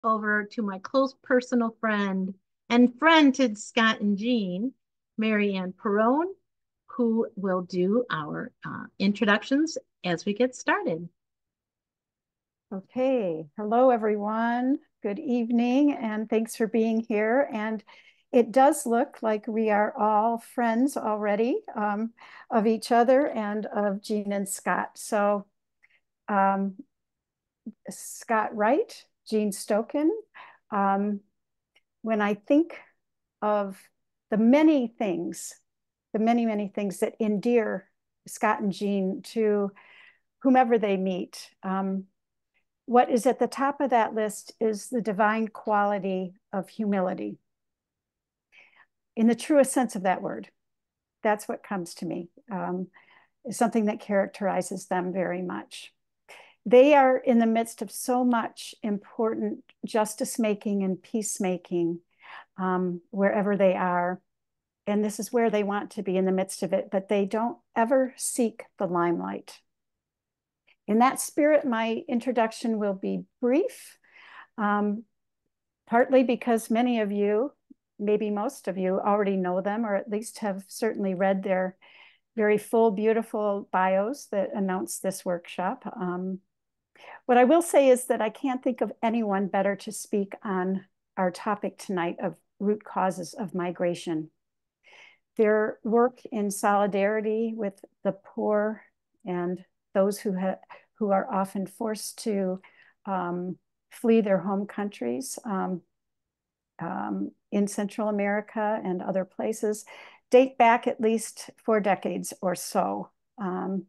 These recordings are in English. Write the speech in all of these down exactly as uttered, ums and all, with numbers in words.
over to my close personal friend and friend to Scott and Jean, Mary Ann Perrone, who will do our uh, introductions as we get started. Okay, hello everyone. Good evening, and thanks for being here. And it does look like we are all friends already um, of each other and of Jean and Scott. So um, Scott Wright, Jean Stokan. Um, when I think of the many things, the many, many things that endear Scott and Jean to whomever they meet, um, what is at the top of that list is the divine quality of humility. In the truest sense of that word, that's what comes to me. Um, is something that characterizes them very much. They are in the midst of so much important justice making and peacemaking um, wherever they are. And this is where they want to be in the midst of it, but they don't ever seek the limelight. In that spirit, my introduction will be brief, um, partly because many of you, maybe most of you, already know them, or at least have certainly read their very full, beautiful bios that announce this workshop. Um, what I will say is that I can't think of anyone better to speak on our topic tonight of root causes of migration. Their work in solidarity with the poor and those who, ha who are often forced to um, flee their home countries um, um, in Central America and other places date back at least four decades or so. Um,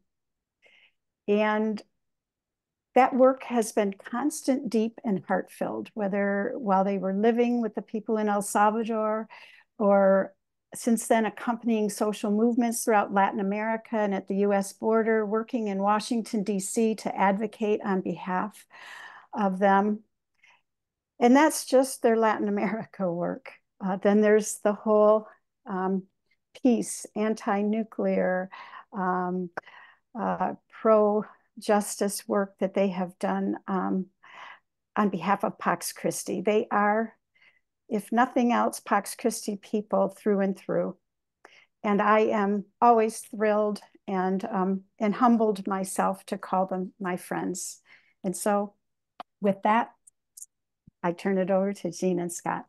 and that work has been constant, deep, and heart-filled, whether while they were living with the people in El Salvador or since then accompanying social movements throughout Latin America and at the U S border, working in Washington, D C to advocate on behalf of them. And that's just their Latin America work. Uh, then there's the whole um, peace, anti-nuclear, um, uh, pro-justice work that they have done um, on behalf of Pax Christi. They are, if nothing else, Pax Christi people through and through. And I am always thrilled and, um, and humbled myself to call them my friends. And so with that, I turn it over to Jean and Scott.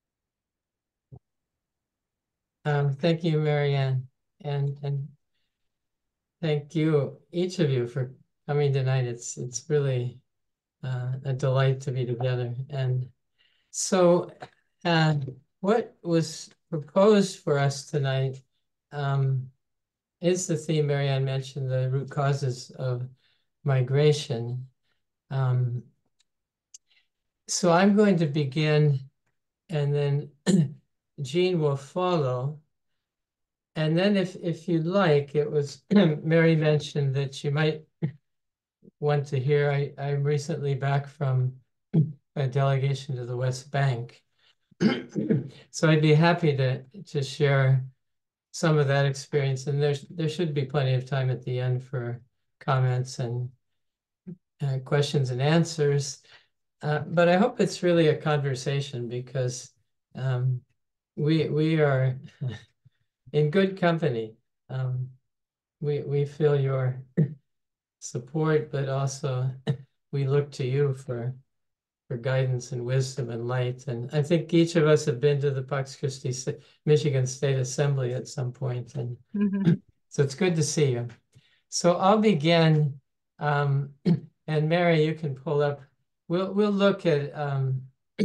Um, thank you, Mary Ann, and and thank you, each of you, for coming tonight. It's it's really uh, a delight to be together. And so, uh, what was proposed for us tonight um, is the theme Mary Ann mentioned, the root causes of migration. Um, so I'm going to begin, and then Jean will follow. And then if, if you'd like, it was Mary mentioned that you might want to hear, I, I'm recently back from a delegation to the West Bank. So I'd be happy to, to share some of that experience. And there's, there should be plenty of time at the end for comments and uh, questions and answers. Uh, but I hope it's really a conversation, because um, we, we are in good company. Um, we, we feel your support, but also we look to you for, for guidance and wisdom and light. And I think each of us have been to the Pax Christi Michigan State Assembly at some point. And mm-hmm. So it's good to see you. So I'll begin, um, and Mary, you can pull up. We'll, we'll look at um,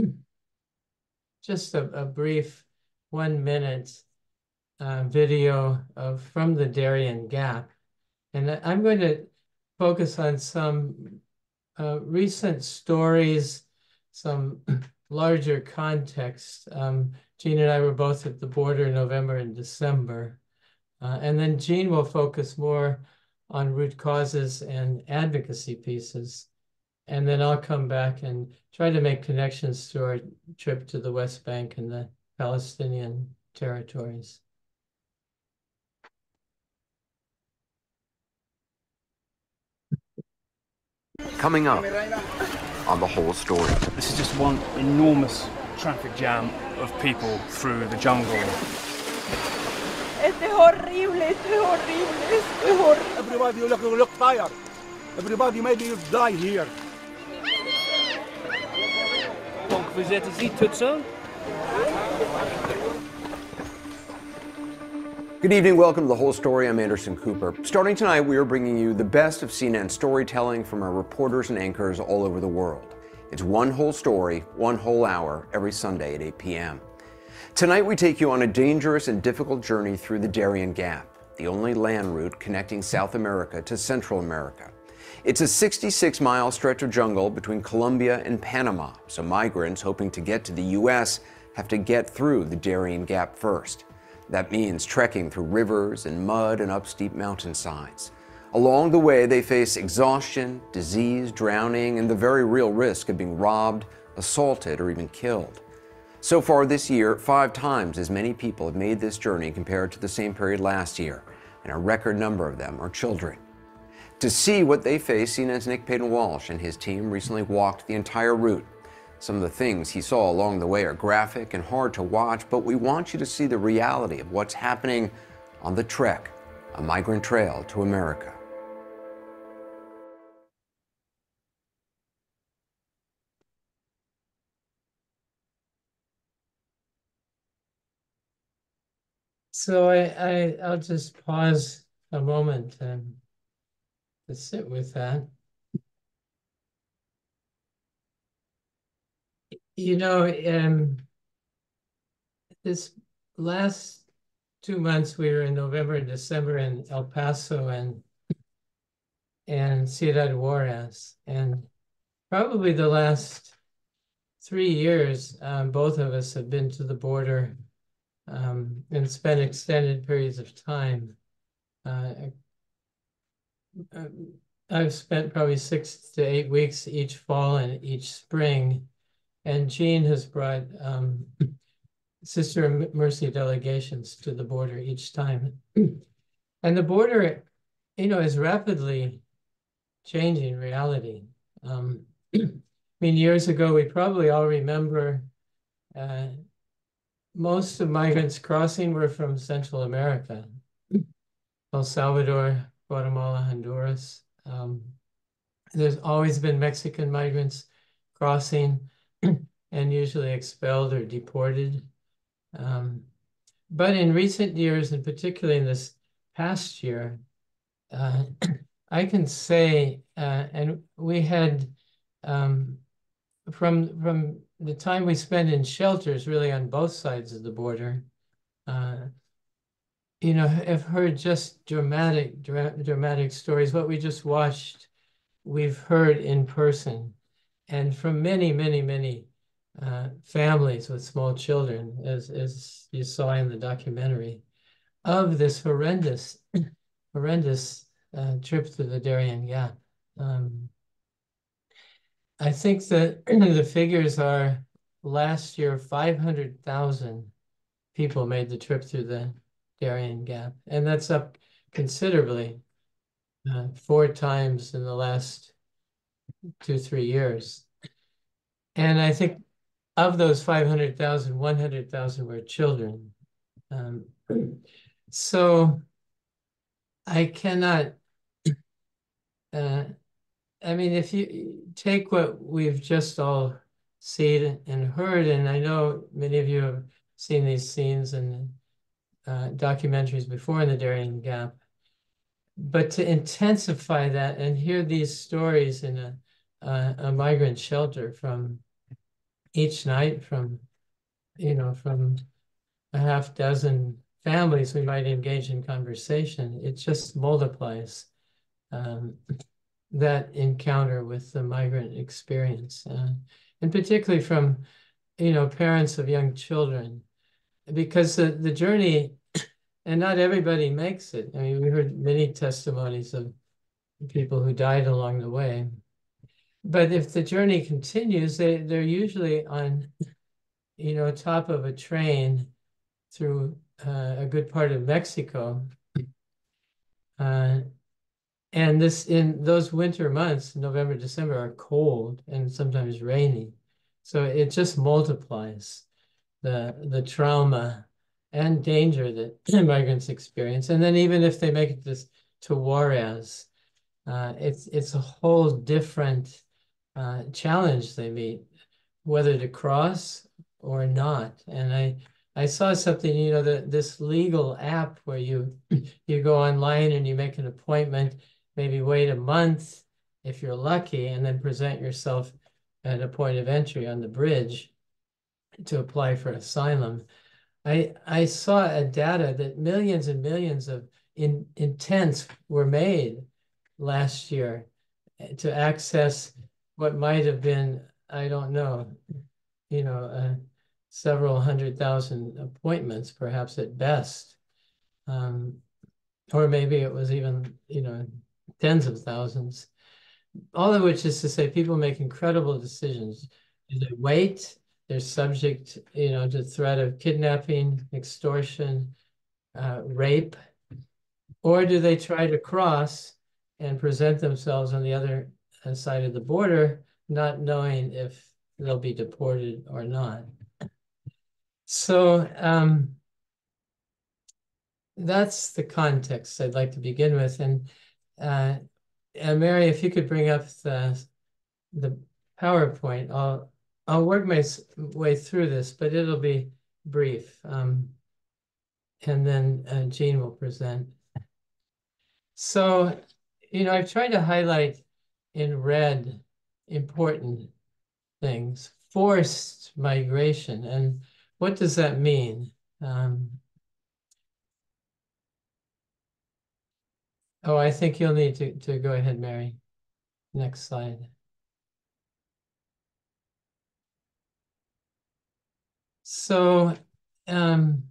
just a, a brief one minute uh, video of from the Darien Gap. And I'm going to focus on some uh, recent stories, some larger context. Um, Jean and I were both at the border in November and December. Uh, and then Jean will focus more on root causes and advocacy pieces. And then I'll come back and try to make connections to our trip to the West Bank and the Palestinian territories. Coming up, on the whole story. This is just one enormous traffic jam of people through the jungle. Este es horrible, esto es horrible, esto es horrible. Everybody look, look tired. Everybody maybe die here. Donc vous êtes ici toute seule? Good evening, welcome to The Whole Story. I'm Anderson Cooper. Starting tonight, we are bringing you the best of C N N storytelling from our reporters and anchors all over the world. It's one whole story, one whole hour, every Sunday at eight p m Tonight, we take you on a dangerous and difficult journey through the Darien Gap, the only land route connecting South America to Central America. It's a sixty-six mile stretch of jungle between Colombia and Panama, so migrants hoping to get to the U S have to get through the Darien Gap first. That means trekking through rivers and mud and up steep mountainsides. Along the way, they face exhaustion, disease, drowning, and the very real risk of being robbed, assaulted, or even killed. So far this year, five times as many people have made this journey compared to the same period last year, and a record number of them are children. To see what they face, C N N's Nick Payton-Walsh and his team recently walked the entire route. Some of the things he saw along the way are graphic and hard to watch, but we want you to see the reality of what's happening on the trek, a migrant trail to America. So I, I, I'll just pause a moment and to sit with that. You know, um, this last two months, we were in November and December in El Paso and and Ciudad Juarez, and probably the last three years, um, both of us have been to the border um, and spent extended periods of time. Uh, I've spent probably six to eight weeks each fall and each spring. And Jean has brought um, Sister Mercy delegations to the border each time. And the border, you know, is rapidly changing reality. Um, I mean, years ago, we probably all remember uh, most of migrants crossing were from Central America, El Salvador, Guatemala, Honduras. Um, there's always been Mexican migrants crossing and usually expelled or deported. Um, but in recent years, and particularly in this past year, uh, I can say, uh, and we had, um, from, from the time we spent in shelters, really on both sides of the border, uh, you know, I've heard just dramatic, dra dramatic stories. What we just watched, we've heard in person. And from many, many, many uh, families with small children, as, as you saw in the documentary, of this horrendous, horrendous uh, trip to the Darien Gap. Um, I think that the figures are last year, five hundred thousand people made the trip through the Darien Gap. And that's up considerably, uh, four times in the last two, three years. And I think of those five hundred thousand, one hundred thousand were children. Um, so I cannot, uh, I mean, if you take what we've just all seen and heard, and I know many of you have seen these scenes and uh, documentaries before in the Darien Gap, but to intensify that and hear these stories in a, uh, a migrant shelter from each night, from, you know, from a half dozen families we might engage in conversation, it just multiplies um, that encounter with the migrant experience. Uh, and particularly from, you know, parents of young children, because the, the journey, and not everybody makes it. I mean, we heard many testimonies of people who died along the way. But if the journey continues, they, they're usually on, you know, top of a train through uh, a good part of Mexico. Uh, And this in those winter months, November, December, are cold and sometimes rainy. So it just multiplies the the trauma and danger that migrants experience. And then even if they make it this to Juarez, uh, it's it's a whole different uh, challenge they meet, whether to cross or not. And I I saw something, you know, that this legal app where you you go online and you make an appointment, maybe wait a month if you're lucky, and then present yourself at a point of entry on the bridge to apply for asylum. I I saw a data that millions and millions of in, intents were made last year to access what might have been, I don't know, you know, uh, several hundred thousand appointments, perhaps at best. Um, or maybe it was even, you know, tens of thousands. All of which is to say people make incredible decisions. Do they wait? They're subject, you know, to threat of kidnapping, extortion, uh, rape, or do they try to cross and present themselves on the other side of the border, not knowing if they'll be deported or not? So um, that's the context I'd like to begin with. And uh, uh, Mary, if you could bring up the the PowerPoint, I'll I'll work my way through this, but it'll be brief. Um, and then uh, Jean will present. So, you know, I've tried to highlight in red important things. Forced migration, and what does that mean? Um, oh, I think you'll need to, to go ahead, Mary. Next slide. So, um,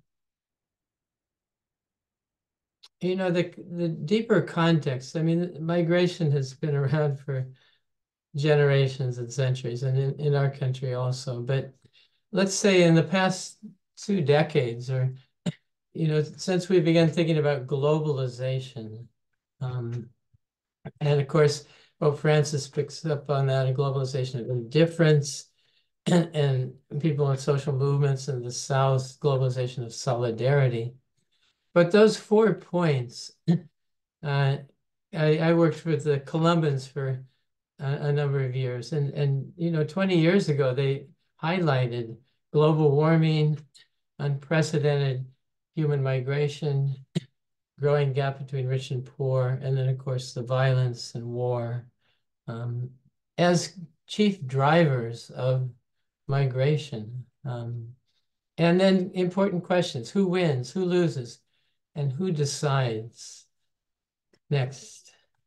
you know, the, the deeper context, I mean, migration has been around for generations and centuries, and in, in our country also. But let's say in the past two decades, or, you know, since we began thinking about globalization, um, and of course, Pope Francis picks up on that, a globalization of indifference, and, and people in social movements in the South, globalization of solidarity. But those four points, uh, I, I worked with the Columbans for a, a number of years, and, and, you know, twenty years ago, they highlighted global warming, unprecedented human migration, growing gap between rich and poor, and then, of course, the violence and war um, as chief drivers of migration. Um, and then important questions: who wins, who loses, and who decides? Next.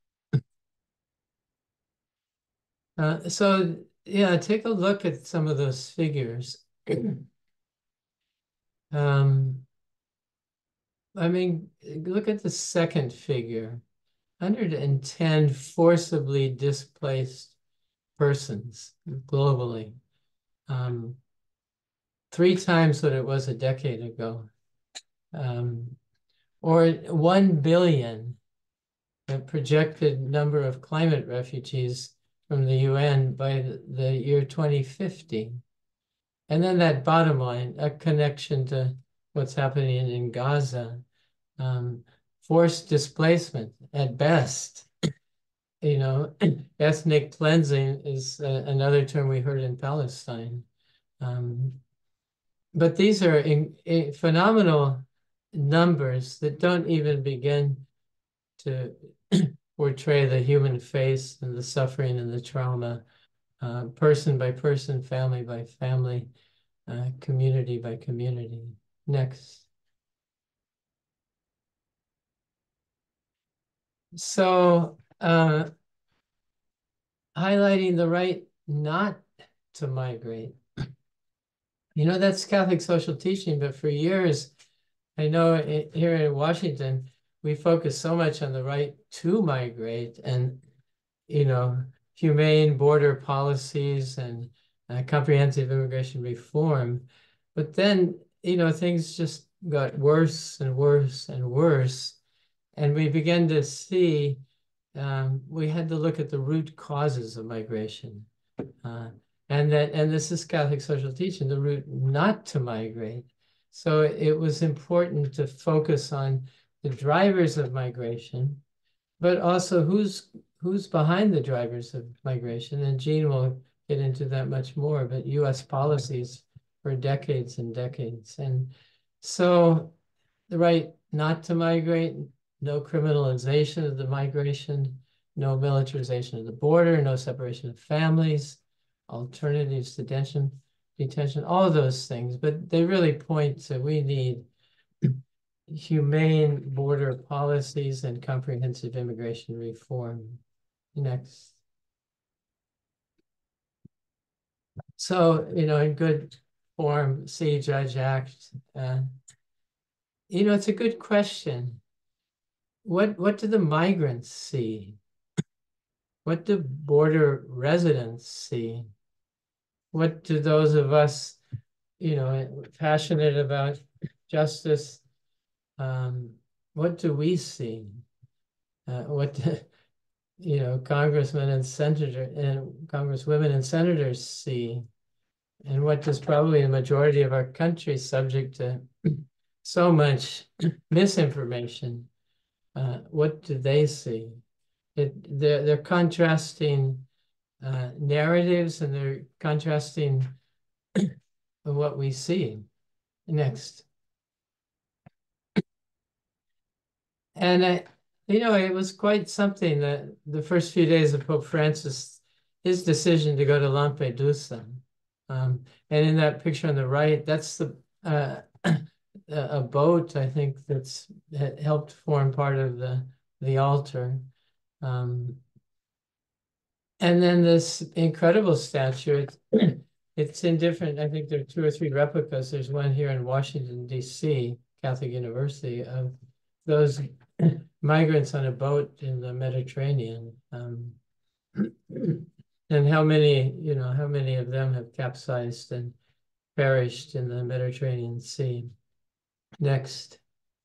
Uh, so, yeah, take a look at some of those figures. um, I mean, look at the second figure. one hundred ten forcibly displaced persons globally. Um, three times what it was a decade ago. Um, or one billion, the projected number of climate refugees from the U N by the, the year twenty fifty. And then that bottom line, a connection to what's happening in Gaza. Um, forced displacement at best. You know, ethnic cleansing is uh, another term we heard in Palestine. Um, but these are in, in phenomenal numbers that don't even begin to portray the human face and the suffering and the trauma, uh, person by person, family by family, uh, community by community. Next. So, uh, highlighting the right not to migrate. You know, that's Catholic social teaching, but for years, I know it, here in Washington, we focus so much on the right to migrate and, you know, humane border policies and uh, comprehensive immigration reform. But then, you know, things just got worse and worse and worse. And we began to see um, we had to look at the root causes of migration. Uh, and that, and this is Catholic social teaching, the root not to migrate. So it was important to focus on the drivers of migration, but also who's who's behind the drivers of migration. And Jean will get into that much more, but U S policies for decades and decades. And so the right not to migrate, no criminalization of the migration, no militarization of the border, no separation of families, alternatives to detention, detention, all of those things. But they really point to we need humane border policies and comprehensive immigration reform. Next. So, you know, in good form, see, judge, act. Uh, you know, it's a good question. What, what do the migrants see? What do border residents see? What do those of us, you know, passionate about justice, um, what do we see? Uh, what do, you know, congressmen and senators and congresswomen and senators see? And what does probably the majority of our country, subject to so much misinformation, uh, what do they see? It, they're, they're contrasting uh, narratives, and they're contrasting what we see. Next. And I, you know, it was quite something that the first few days of Pope Francis, his decision to go to Lampedusa. Um, and in that picture on the right, that's the uh, a boat, I think, that's that helped form part of the, the altar. Um, and then this incredible statue, it's, it's in different, I think there are two or three replicas. There's one here in Washington, D C, Catholic University, of those migrants on a boat in the Mediterranean. Um, and how many, you know, how many of them have capsized and perished in the Mediterranean Sea. Next.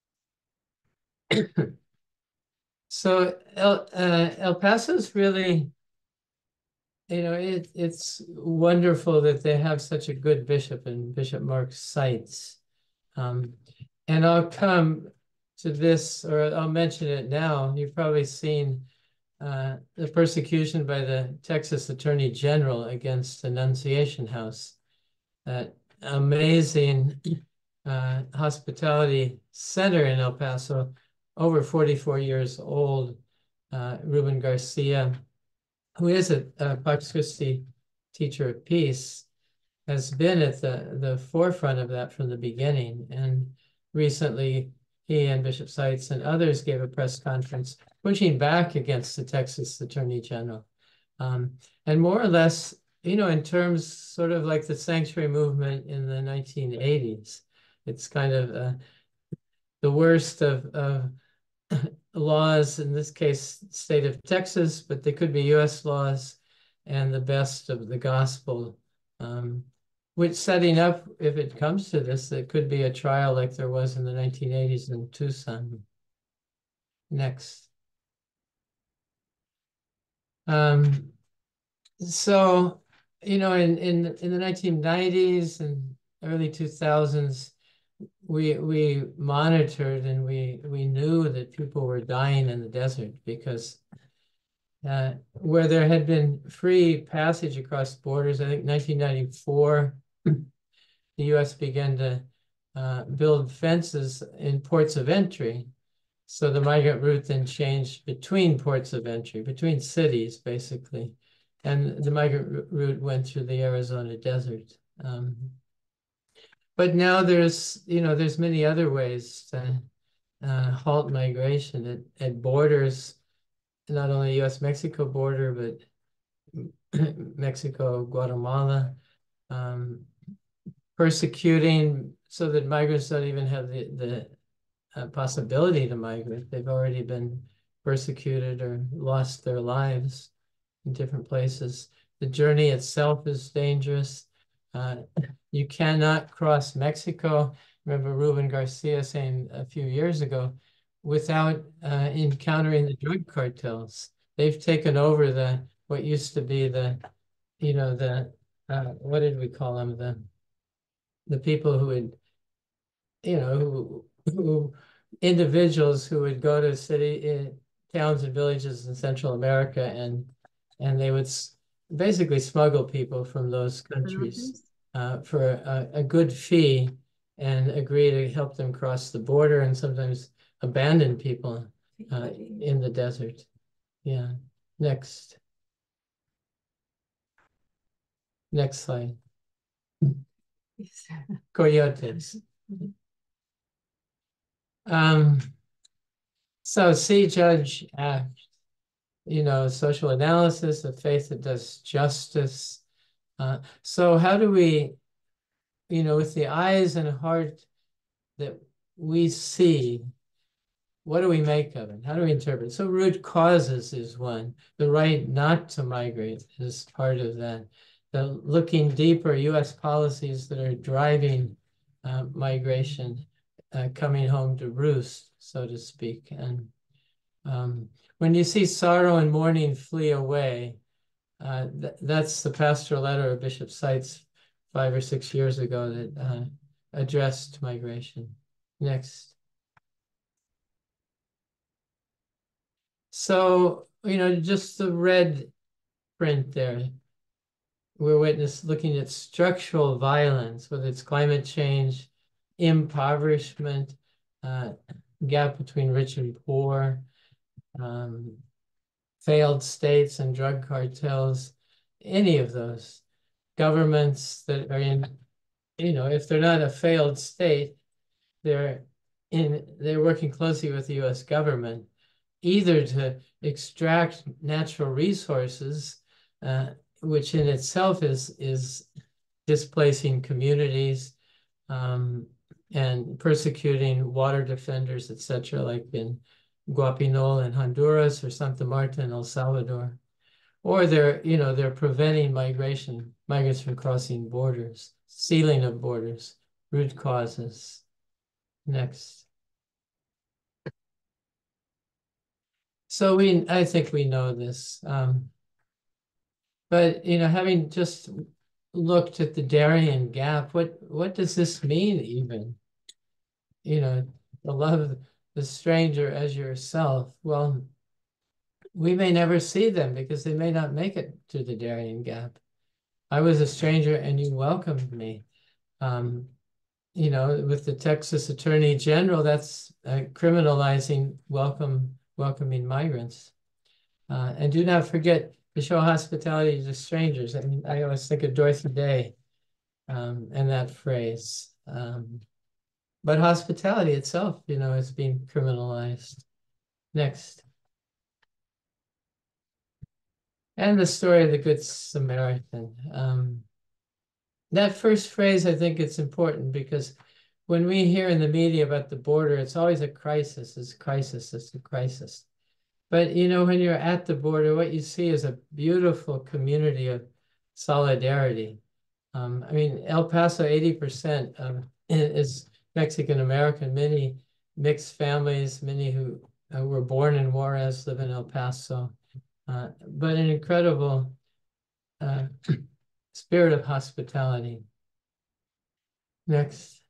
So El, uh, El Paso's really, you know, it, it's wonderful that they have such a good bishop in Bishop Mark Seitz. Um, and I'll come to this, or I'll mention it now. You've probably seen uh, the persecution by the Texas Attorney General against Annunciation House. That amazing uh, hospitality center in El Paso, over forty-four years old, uh, Ruben Garcia, who is a, a Pax Christi teacher of peace, has been at the, the forefront of that from the beginning. And recently, he and Bishop Seitz and others gave a press conference pushing back against the Texas Attorney General. Um, and more or less, you know, in terms sort of like the sanctuary movement in the nineteen eighties, it's kind of uh, the worst of, of laws, in this case, state of Texas, but they could be U S laws, and the best of the gospel, um, which setting up, if it comes to this, it could be a trial like there was in the nineteen eighties in Tucson. Next. Um, so, you know, in, in, in the nineteen nineties and early two thousands, we we monitored and we we knew that people were dying in the desert because uh, where there had been free passage across borders, I think nineteen ninety-four, the U S began to uh, build fences in ports of entry. So the migrant route then changed between ports of entry, between cities, basically. And the migrant route went through the Arizona desert. Um, But now there's, you know, there's many other ways to uh, halt migration at, at borders, not only U S Mexico border, but Mexico, Guatemala, um, persecuting so that migrants don't even have the, the uh, possibility to migrate. They've already been persecuted or lost their lives in different places. The journey itself is dangerous. Uh, you cannot cross Mexico. Remember Ruben Garcia saying a few years ago, without uh, encountering the drug cartels. they've taken over the what used to be the, you know, the uh, what did we call them? The the people who would, you know, who who individuals who would go to city in towns and villages in Central America and and they would basically smuggle people from those countries uh, for a, a good fee and agree to help them cross the border and sometimes abandon people uh, in the desert. Yeah. Next. Next slide. Coyotes. Um, so see, judge, act. You know, social analysis, a faith that does justice. Uh, so how do we, you know, with the eyes and heart that we see, what do we make of it? How do we interpret? So root causes is one. The right not to migrate is part of that. The looking deeper U S policies that are driving uh, migration, uh, coming home to roost, so to speak. And um, when you see sorrow and mourning flee away, uh, th that's the pastoral letter of Bishop Seitz five or six years ago that uh, addressed migration. Next. So, you know, just the red print there. We're witness looking at structural violence, whether it's climate change, impoverishment, uh, gap between rich and poor, um, failed states and drug cartels, any of those governments that are in, you know, if they're not a failed state, they're in, they're working closely with the U S government, either to extract natural resources, uh, which in itself is, is displacing communities um, and persecuting water defenders, et cetera, like in Guapinol in Honduras or Santa Marta in El Salvador. Or they're, you know, they're preventing migration, migrants from crossing borders, sealing of borders, root causes. Next. So we, I think we know this. Um, but, you know, having just looked at the Darien Gap, what, what does this mean even? You know, to love the stranger as yourself. Well, we may never see them because they may not make it to the Darien Gap. I was a stranger and you welcomed me. Um, you know, with the Texas Attorney General, that's uh, criminalizing welcome, welcoming migrants. Uh, and do not forget to show hospitality to strangers. I mean, I always think of Dorothy Day um, and that phrase. Um, but hospitality itself, you know, is being criminalized. Next. And the story of the Good Samaritan. Um, that first phrase, I think it's important because when we hear in the media about the border, it's always a crisis, it's a crisis, it's a crisis. But, you know, when you're at the border, what you see is a beautiful community of solidarity. Um, I mean, El Paso, eighty percent of, is Mexican-American, many mixed families, many who uh, were born in Juarez live in El Paso. Uh, but an incredible uh, spirit of hospitality. Next.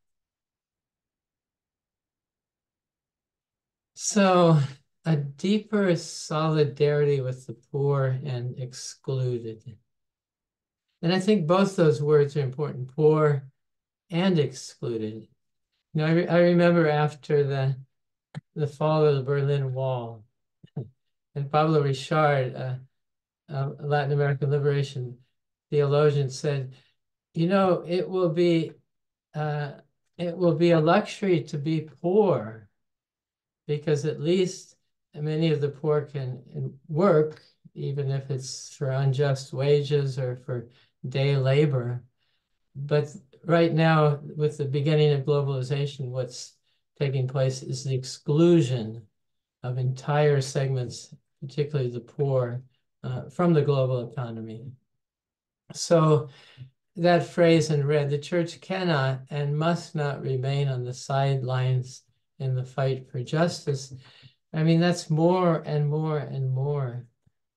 So a deeper solidarity with the poor and excluded. And I think both those words are important, poor and excluded. You know, I, re I remember after the, the fall of the Berlin Wall, and Pablo Richard, uh, uh, Latin American liberation theologian, said, you know, it will be uh, it will be a luxury to be poor because at least many of the poor can work, even if it's for unjust wages or for day labor. But right now, with the beginning of globalization, what's taking place is the exclusion of entire segments, particularly the poor, uh, from the global economy. So that phrase in red, the church cannot and must not remain on the sidelines in the fight for justice. I mean, that's more and more and more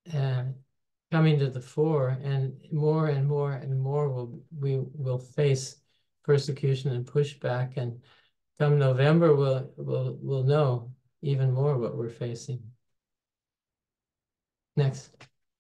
uh, coming to the fore, and more and more and more will we will face persecution and pushback, and come November we'll we'll we'll know even more what we're facing. Next.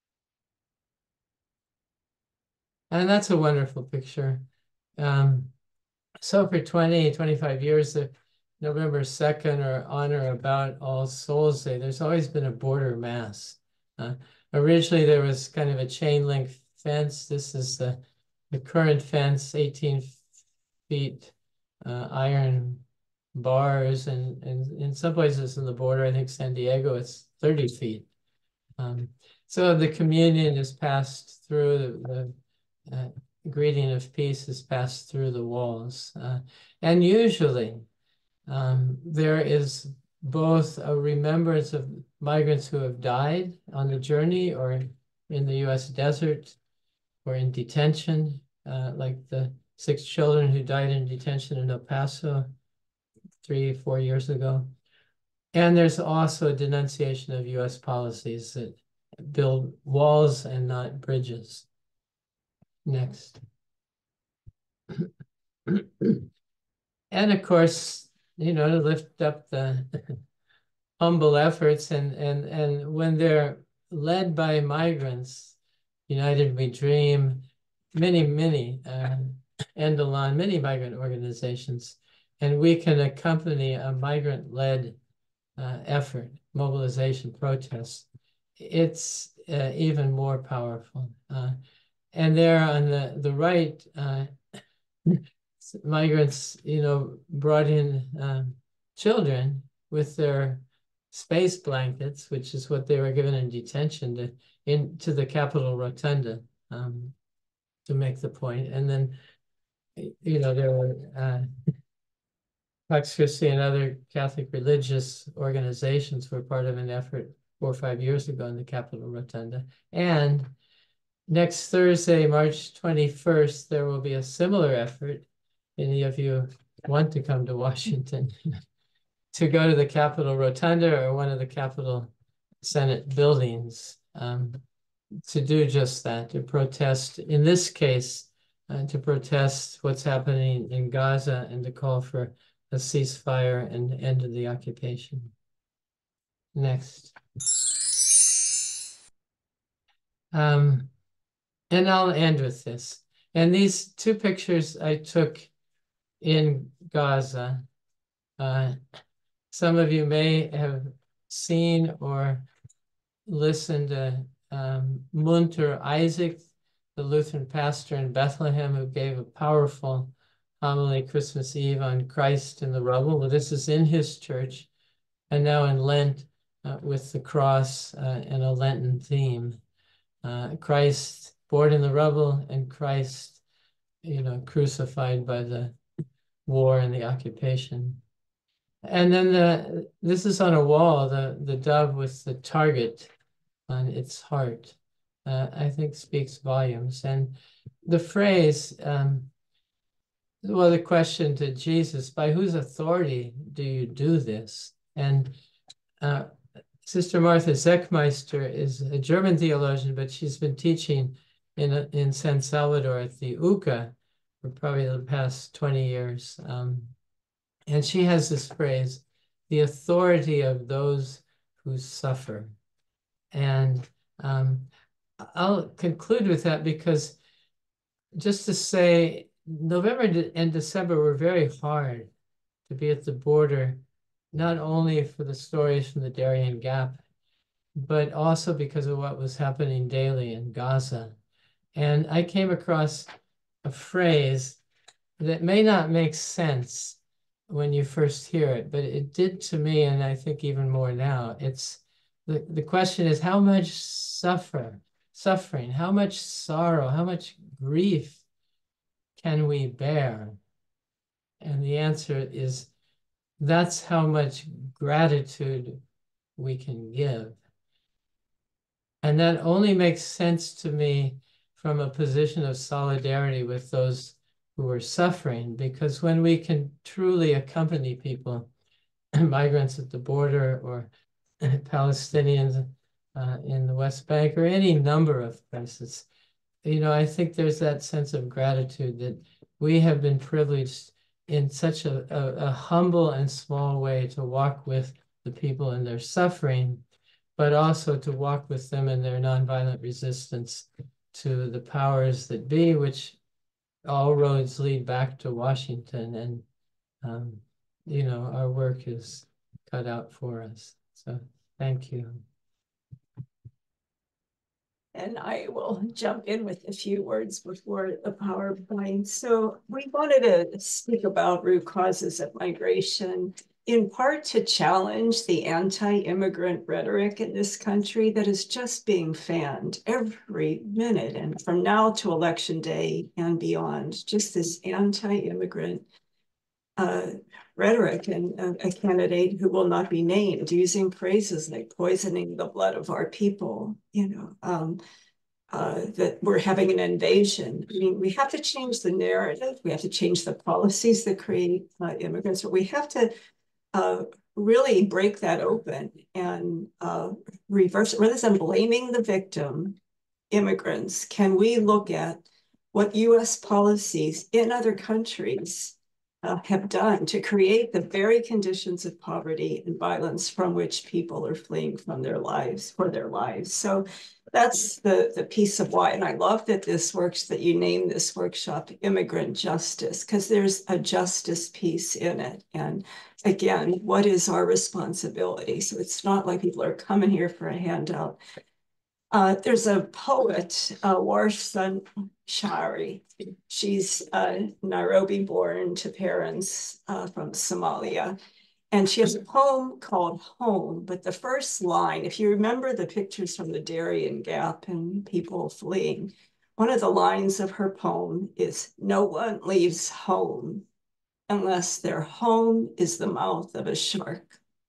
And that's a wonderful picture. Um, so for twenty, twenty-five years, the November second or on or about All Souls Day, there's always been a border mass. Uh, originally, there was kind of a chain link fence. This is the, the current fence, eighteen feet, uh, iron bars, and, and in some places in the border, I think San Diego, it's thirty feet. Um, so the communion is passed through the, the Uh, greeting of peace is passed through the walls. Uh, and usually um, there is both a remembrance of migrants who have died on the journey or in the U S desert or in detention, uh, like the six children who died in detention in El Paso three, four years ago. And there's also a denunciation of U S policies that build walls and not bridges. Next. And of course, you know, to lift up the humble efforts, and and and when they're led by migrants, United We Dream, many, many, uh, Endalon, many migrant organizations, and we can accompany a migrant-led uh, effort, mobilization, protest. It's uh, even more powerful. Uh, And there on the, the right, uh, migrants, you know, brought in um, children with their space blankets, which is what they were given in detention, to into the Capitol Rotunda um, to make the point. And then, you know, there were uh, Pax Christi and other Catholic religious organizations were part of an effort four or five years ago in the Capitol Rotunda. And next Thursday, March twenty-first, there will be a similar effort. Any of you want to come to Washington to go to the Capitol Rotunda or one of the Capitol Senate buildings um, to do just that, to protest, in this case, uh, to protest what's happening in Gaza and to call for a ceasefire and end of the occupation. Next. Um, And I'll end with this. And these two pictures I took in Gaza. Uh, some of you may have seen or listened to um, Munter Isaac, the Lutheran pastor in Bethlehem, who gave a powerful homily Christmas Eve on Christ in the rubble. Well, this is in his church, and now in Lent uh, with the cross uh, and a Lenten theme. Uh, Christ born in the rubble, and Christ, you know, crucified by the war and the occupation. And then the this is on a wall, the, the dove with the target on its heart, uh, I think speaks volumes. And the phrase, um, well, the question to Jesus, by whose authority do you do this? And uh, Sister Martha Zeckmeister is a German theologian, but she's been teaching in, in San Salvador at the U C A for probably the past twenty years. Um, and she has this phrase, the authority of those who suffer. And um, I'll conclude with that because just to say, November and December were very hard to be at the border, not only for the stories from the Darien Gap, but also because of what was happening daily in Gaza. And I came across a phrase that may not make sense when you first hear it, but it did to me, and I think even more now. It's the, the question is, how much suffer, suffering, how much sorrow, how much grief can we bear? And the answer is, that's how much gratitude we can give. And that only makes sense to me from a position of solidarity with those who are suffering, because when we can truly accompany people, migrants at the border or Palestinians uh, in the West Bank or any number of places. You know, I think there's that sense of gratitude that we have been privileged in such a, a, a humble and small way to walk with the people in their suffering, but also to walk with them in their nonviolent resistance to the powers that be, which all roads lead back to Washington. And, um, you know, our work is cut out for us. So thank you. And I will jump in with a few words before the PowerPoint. So we wanted to speak about root causes of migration, in part to challenge the anti-immigrant rhetoric in this country that is just being fanned every minute. And from now to Election Day and beyond, just this anti-immigrant uh, rhetoric, and a, a candidate who will not be named using phrases like poisoning the blood of our people, you know, um, uh, that we're having an invasion. I mean, we have to change the narrative. We have to change the policies that create uh, immigrants, but we have to uh, really break that open and uh, reverse it. Rather than blaming the victim, immigrants, can we look at what U S policies in other countries Uh, have done to create the very conditions of poverty and violence from which people are fleeing from their lives, for their lives. So that's the, the piece of why. And I love that this works, that you name this workshop Immigrant Justice, because there's a justice piece in it. And again, what is our responsibility? So it's not like people are coming here for a handout. Uh, there's a poet, uh, Warsan Shari. She's uh, Nairobi born to parents uh, from Somalia. And she has a poem called Home. But the first line, if you remember the pictures from the Darien Gap and people fleeing, one of the lines of her poem is, "No one leaves home unless their home is the mouth of a shark."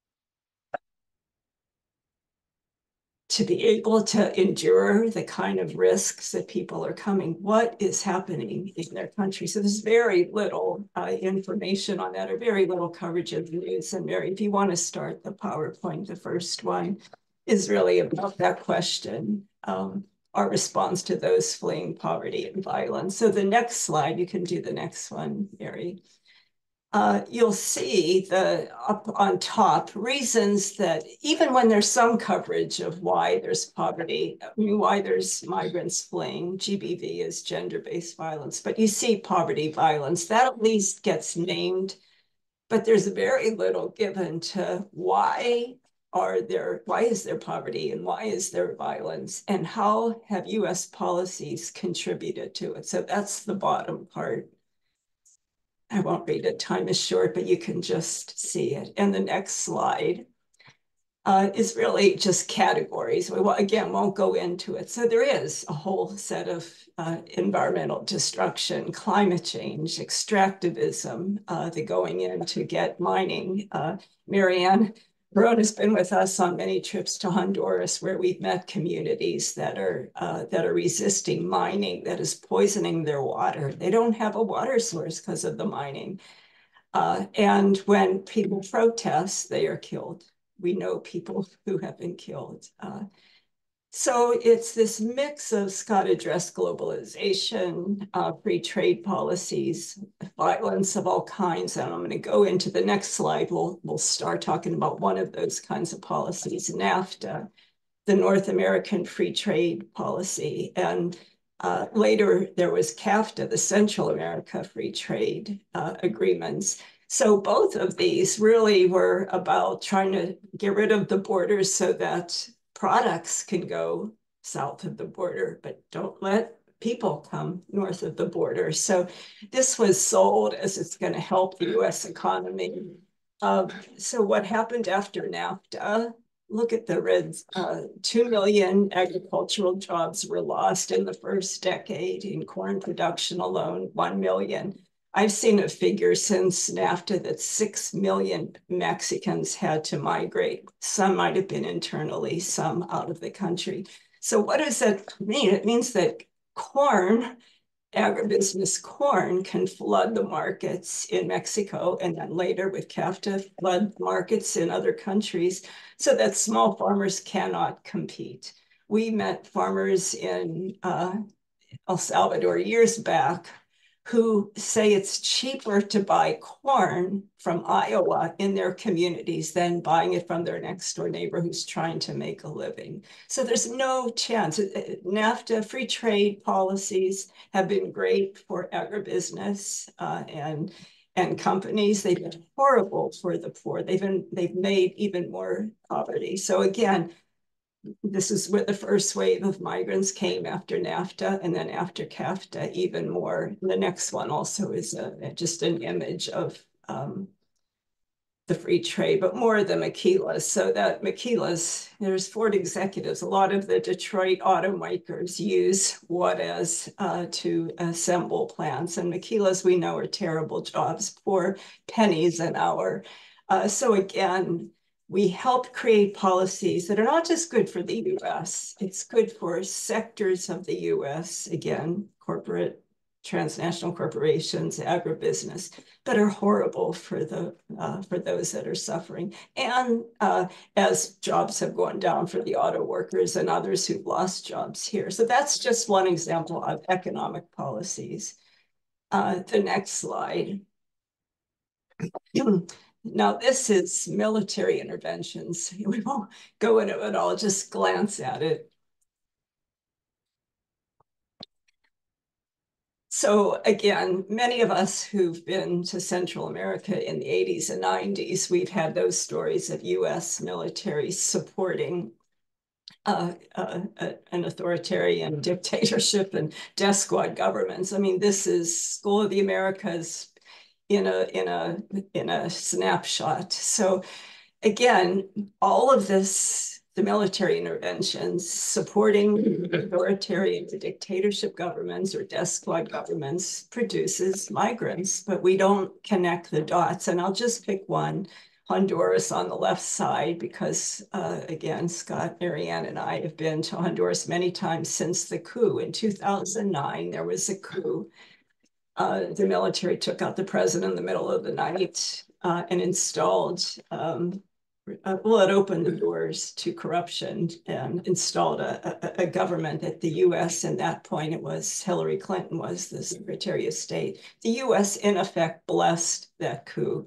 To be able to endure the kind of risks that people are coming, what is happening in their country? So there's very little uh, information on that, or very little coverage of the news. And Mary, if you want to start the PowerPoint, the first one is really about that question, um, our response to those fleeing poverty and violence. So the next slide, you can do the next one, Mary. Uh, you'll see the up on top reasons that even when there's some coverage of why there's poverty, I mean, why there's migrants fleeing, G B V is gender-based violence, but you see poverty violence, that at least gets named, but there's very little given to why are there, why is there poverty and why is there violence, and how have U S policies contributed to it? So that's the bottom part. I won't read it, time is short, but you can just see it. And the next slide uh, is really just categories. We, again, won't go into it. So there is a whole set of uh, environmental destruction, climate change, extractivism, uh, the going in to get mining. Uh, Marianne Perón has been with us on many trips to Honduras, where we've met communities that are uh, that are resisting mining that is poisoning their water. They don't have a water source because of the mining. Uh, and when people protest, they are killed. We know people who have been killed. Uh, So it's this mix of Scott addressed globalization, uh, free trade policies, violence of all kinds. And I'm going to go into the next slide. We'll, we'll start talking about one of those kinds of policies, NAFTA, the North American Free Trade Policy. And uh, later there was CAFTA, the Central America Free Trade uh, Agreements. So both of these really were about trying to get rid of the borders so that products can go south of the border, but don't let people come north of the border. So this was sold as it's going to help the U S economy. Um, so what happened after NAFTA? Look at the reds. Uh, two million agricultural jobs were lost in the first decade. In corn production alone, one million. I've seen a figure since NAFTA that six million Mexicans had to migrate. Some might have been internally, some out of the country. So what does that mean? It means that corn agribusiness corn can flood the markets in Mexico, and then later with CAFTA, flood markets in other countries, so that small farmers cannot compete. We met farmers in uh, El Salvador years back who say it's cheaper to buy corn from Iowa in their communities than buying it from their next door neighbor who's trying to make a living. So there's no chance. NAFTA free trade policies have been great for agribusiness uh, and and companies. They've been horrible for the poor. They've been they've made even more poverty. So again, this is where the first wave of migrants came after NAFTA, and then after CAFTA, even more. The next one also is a, just an image of um, the free trade, but more of the maquilas. So that maquilas, there's Ford executives. A lot of the Detroit automakers use Juarez uh, to assemble plants. And maquilas, we know, are terrible jobs for pennies an hour. Uh, so again, we help create policies that are not just good for the U S, it's good for sectors of the U S, again, corporate, transnational corporations, agribusiness, but are horrible for the uh, for those that are suffering. And uh, as jobs have gone down for the auto workers and others who've lost jobs here. So that's just one example of economic policies. Uh, the next slide. Now, this is military interventions. We won't go into it all, just glance at it. So again, many of us who've been to Central America in the eighties and nineties, we've had those stories of U S military supporting uh, uh, an authoritarian dictatorship and death squad governments. I mean, this is School of the Americas in a in a in a snapshot. So again, all of this, the military interventions supporting authoritarian dictatorship governments or death squad governments produces migrants, but we don't connect the dots. And I'll just pick one, Honduras on the left side, because uh, again, Scott, Marianne, and I have been to Honduras many times since the coup. In two thousand nine, there was a coup. Uh, the military took out the president in the middle of the night uh, and installed, um, uh, well, it opened the doors to corruption and installed a, a, a government at the U S. And at that point, it was Hillary Clinton was the Secretary of State. The U S, in effect, blessed that coup.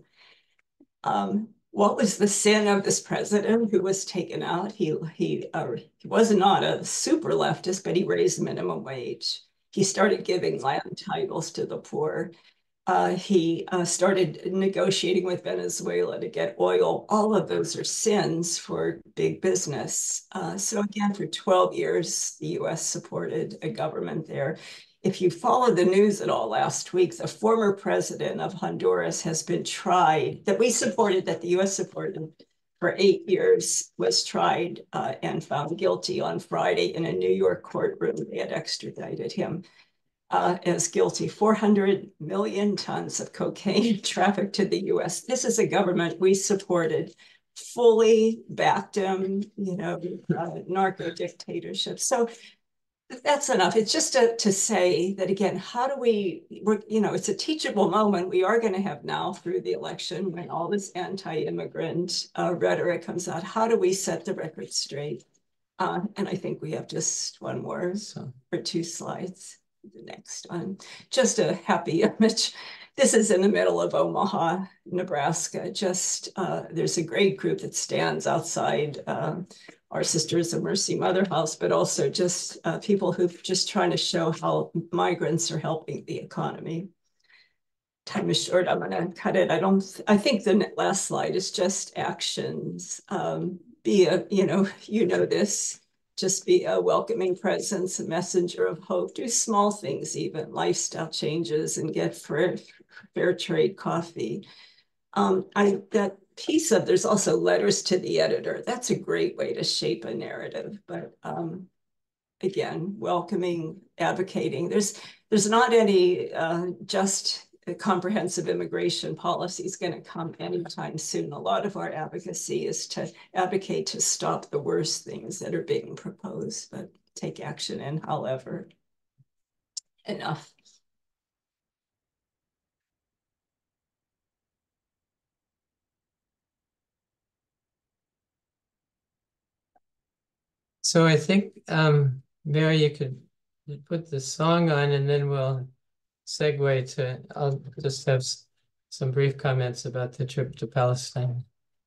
Um, what was the sin of this president who was taken out? He, he, uh, he was not a super leftist, but he raised minimum wage. He started giving land titles to the poor. Uh, he uh, started negotiating with Venezuela to get oil. All of those are sins for big business. Uh, so again, for twelve years, the U S supported a government there. If you followed the news at all last week, the former president of Honduras has been tried, that we supported, that the U S supported for eight years, was tried uh, and found guilty on Friday in a New York courtroom. They had extradited him uh, as guilty. four hundred million tons of cocaine trafficked to the U S. This is a government we supported, fully backed him, you know, uh, narco dictatorship. So that's enough. It's just to, to say that, again, how do we, we're, you know, it's a teachable moment we are going to have now through the election when all this anti-immigrant uh, rhetoric comes out. How do we set the record straight? Uh, and I think we have just one more so, or two slides. The next one, just a happy image. This is in the middle of Omaha, Nebraska. Just uh, there's a great group that stands outside uh, our Sisters of Mercy Mother House, but also just uh, people who just trying to show how migrants are helping the economy. Time is short. I'm going to cut it. I don't. I think the last slide is just actions. Um, be a, you know, you know this. Just be a welcoming presence, a messenger of hope. Do small things, even lifestyle changes, and get fair, fair trade coffee. Um, I that piece of there's also letters to the editor. That's a great way to shape a narrative. But um, again, welcoming, advocating. There's there's not any uh, just comprehensive immigration policy is going to come anytime soon. A lot of our advocacy is to advocate to stop the worst things that are being proposed, but take action in however. Enough. So I think, um, Mary, you could put the song on and then we'll segue to, I'll just have some brief comments about the trip to Palestine.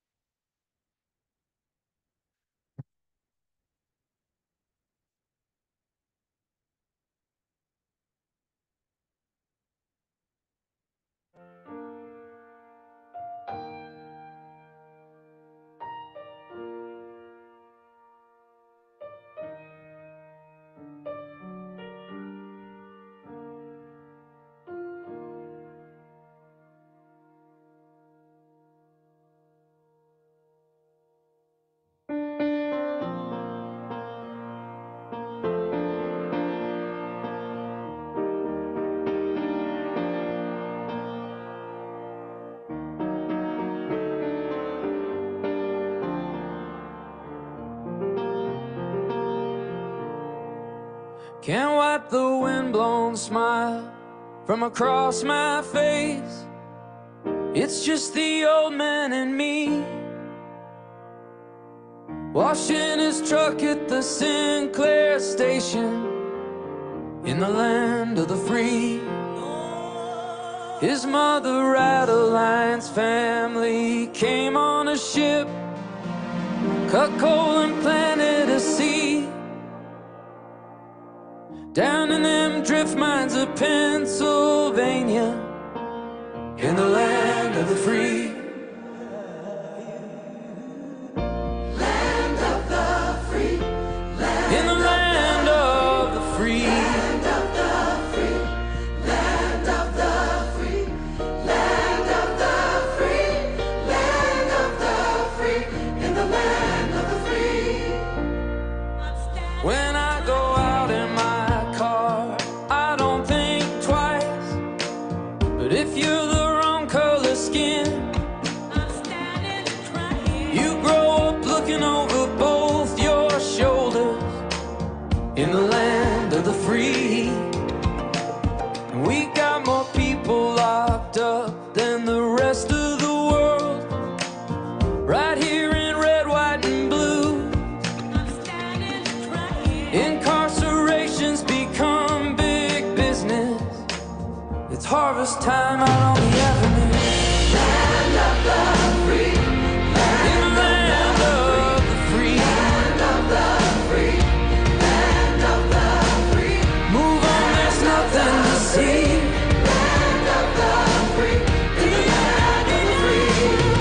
Can't wipe the windblown smile from across my face. It's just the old man and me, washing his truck at the Sinclair station in the land of the free. His mother, Adeline's family, came on a ship, cut coal and planted a seed down in them drift mines of Pennsylvania, in the land of the free. Land of the free. Land in the land of the free. Land of the free. Land of the free. Land of the free. Land of the free. In the land of the free. When I go out in my I don't think twice, but if you're the wrong color skin, I'm standing crying. You grow up looking over both your shoulders in the land of the free. And we got more people locked up than the rest of the world, right here in red, white, and blue. I'm standing crying. Incarceration's become big business. It's harvest time out on the avenue. Land of the free. Land, land of the free. Land of the free. Land of the free. Move on, there's nothing to see. Land of the free. In the land of the free.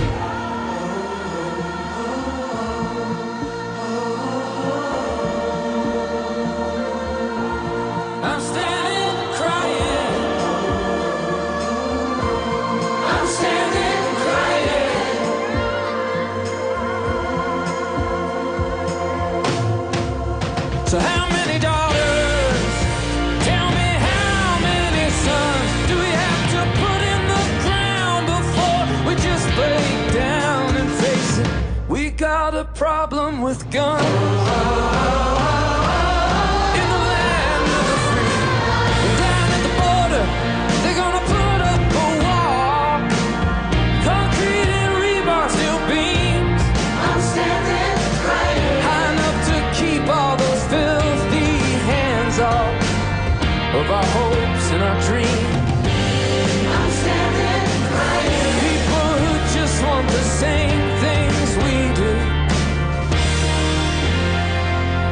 I'm standing crying. I'm standing crying. So how many daughters? Tell me how many sons do we have to put in the ground before we just break down and face it? We got a problem with guns. They're gonna put up a wall, concrete and rebar, steel beams. I'm standing crying, high enough to keep all those filthy hands off of our hopes and our dreams. I'm standing crying, people who just want the same things we do.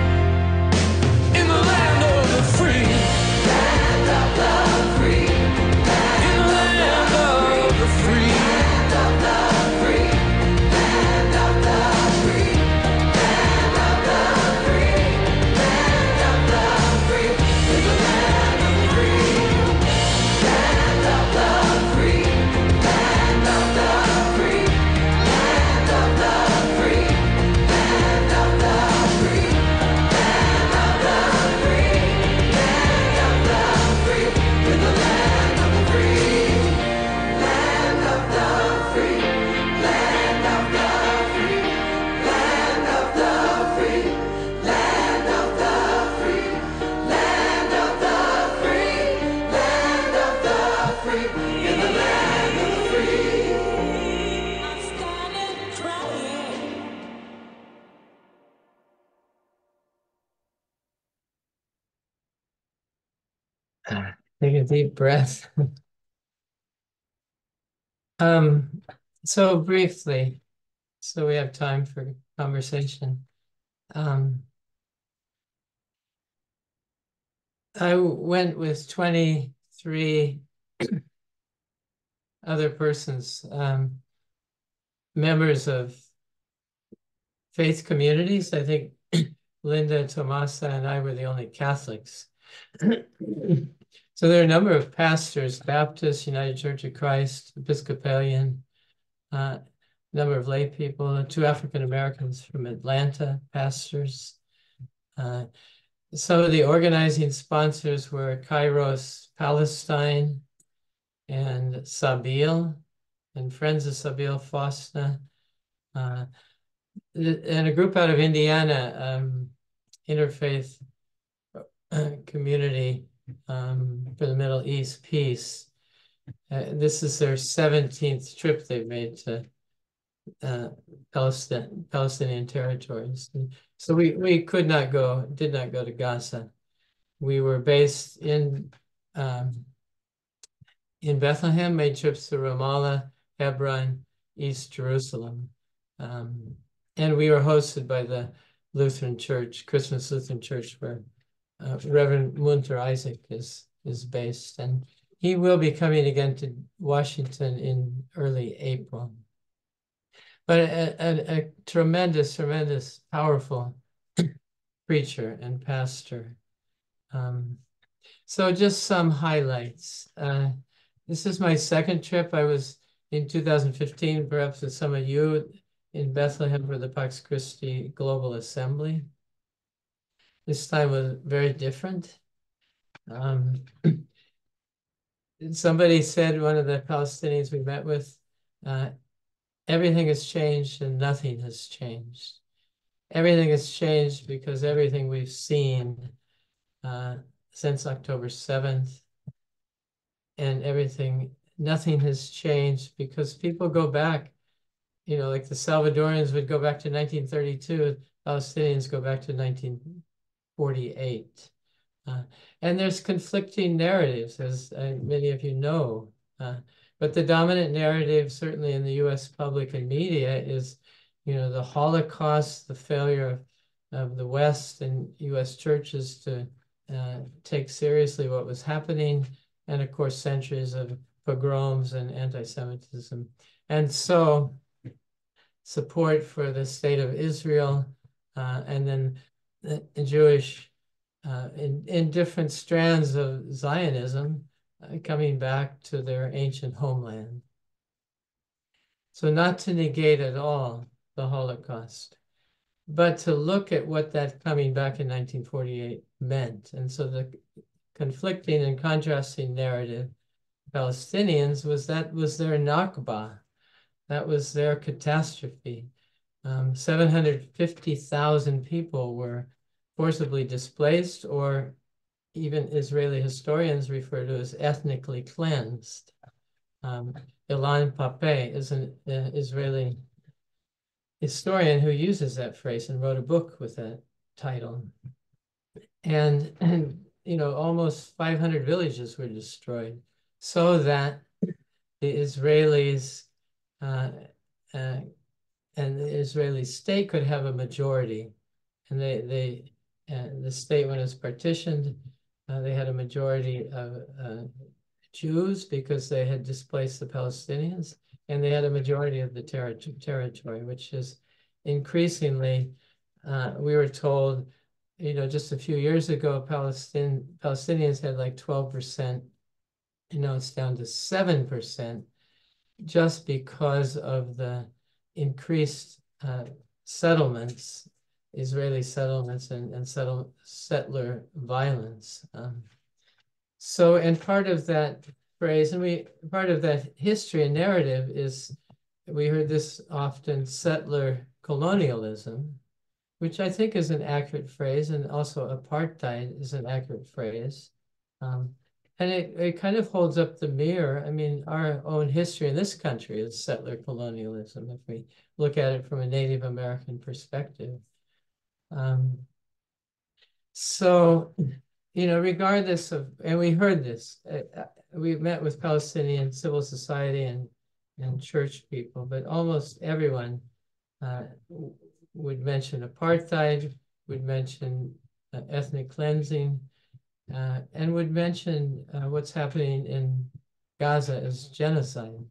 Take a deep breath. um, so briefly, so we have time for conversation. Um, I went with twenty-three other persons, um, members of faith communities. I think Linda, Tomasa, and I were the only Catholics. So there are a number of pastors, Baptist, United Church of Christ, Episcopalian, uh, number of lay people, two African Americans from Atlanta, pastors. Uh, some of the organizing sponsors were Kairos Palestine and Sabil and Friends of Sabil Fosna, uh, and a group out of Indiana, um, Interfaith Community um, for the Middle East Peace. Uh, this is their seventeenth trip they've made to uh, Palestine, Palestinian territories. And so we, we could not go, did not go to Gaza. We were based in um, in Bethlehem, made trips to Ramallah, Hebron, East Jerusalem. Um, and we were hosted by the Lutheran Church, Christmas Lutheran Church, where uh, Reverend Munter Isaac is, is based. And he will be coming again to Washington in early April. But a, a, a tremendous, tremendous, powerful preacher and pastor. Um, so just some highlights. Uh, this is my second trip. I was in two thousand fifteen, perhaps with some of you, in Bethlehem for the Pax Christi Global Assembly. This time was very different. Um, somebody said, one of the Palestinians we met with, uh, everything has changed and nothing has changed. Everything has changed because everything we've seen uh, since October seventh and everything, nothing has changed because people go back, you know, like the Salvadorans would go back to nineteen thirty-two, Palestinians go back to nineteen forty-eight. Uh, and there's conflicting narratives, as uh, many of you know. Uh, but the dominant narrative, certainly in the U S public and media, is, you know, the Holocaust, the failure of, of the West and U S churches to uh, take seriously what was happening, and of course, centuries of pogroms and anti-Semitism. And so, support for the state of Israel, uh, and then the Jewish Uh, in, in different strands of Zionism, uh, coming back to their ancient homeland. So not to negate at all the Holocaust, but to look at what that coming back in nineteen forty-eight meant. And so the conflicting and contrasting narrative Palestinians was that was their Nakba, that was their catastrophe. Um, seven hundred fifty thousand people were forcibly displaced, or even Israeli historians refer to as ethnically cleansed. Um, Ilan Pape is an uh, Israeli historian who uses that phrase and wrote a book with that title. And, and you know, almost five hundred villages were destroyed so that the Israelis uh, uh, and the Israeli state could have a majority. And they, they and the state, when it was partitioned, uh, they had a majority of uh, Jews because they had displaced the Palestinians, and they had a majority of the ter territory, which is increasingly, uh, we were told, you know, just a few years ago, Palestine, Palestinians had like twelve percent, you know, it's down to seven percent, just because of the increased uh, settlements, Israeli settlements and, and settle, settler violence. Um, so, and part of that phrase, and we, part of that history and narrative is, we heard this often, settler colonialism, which I think is an accurate phrase, and also apartheid is an accurate phrase. Um, and it, it kind of holds up the mirror. I mean, our own history in this country is settler colonialism, if we look at it from a Native American perspective. Um, so you know, regardless of, and we heard this, uh, we met with Palestinian civil society and, and church people, but almost everyone uh, would mention apartheid, would mention uh, ethnic cleansing, uh, and would mention uh, what's happening in Gaza as genocide.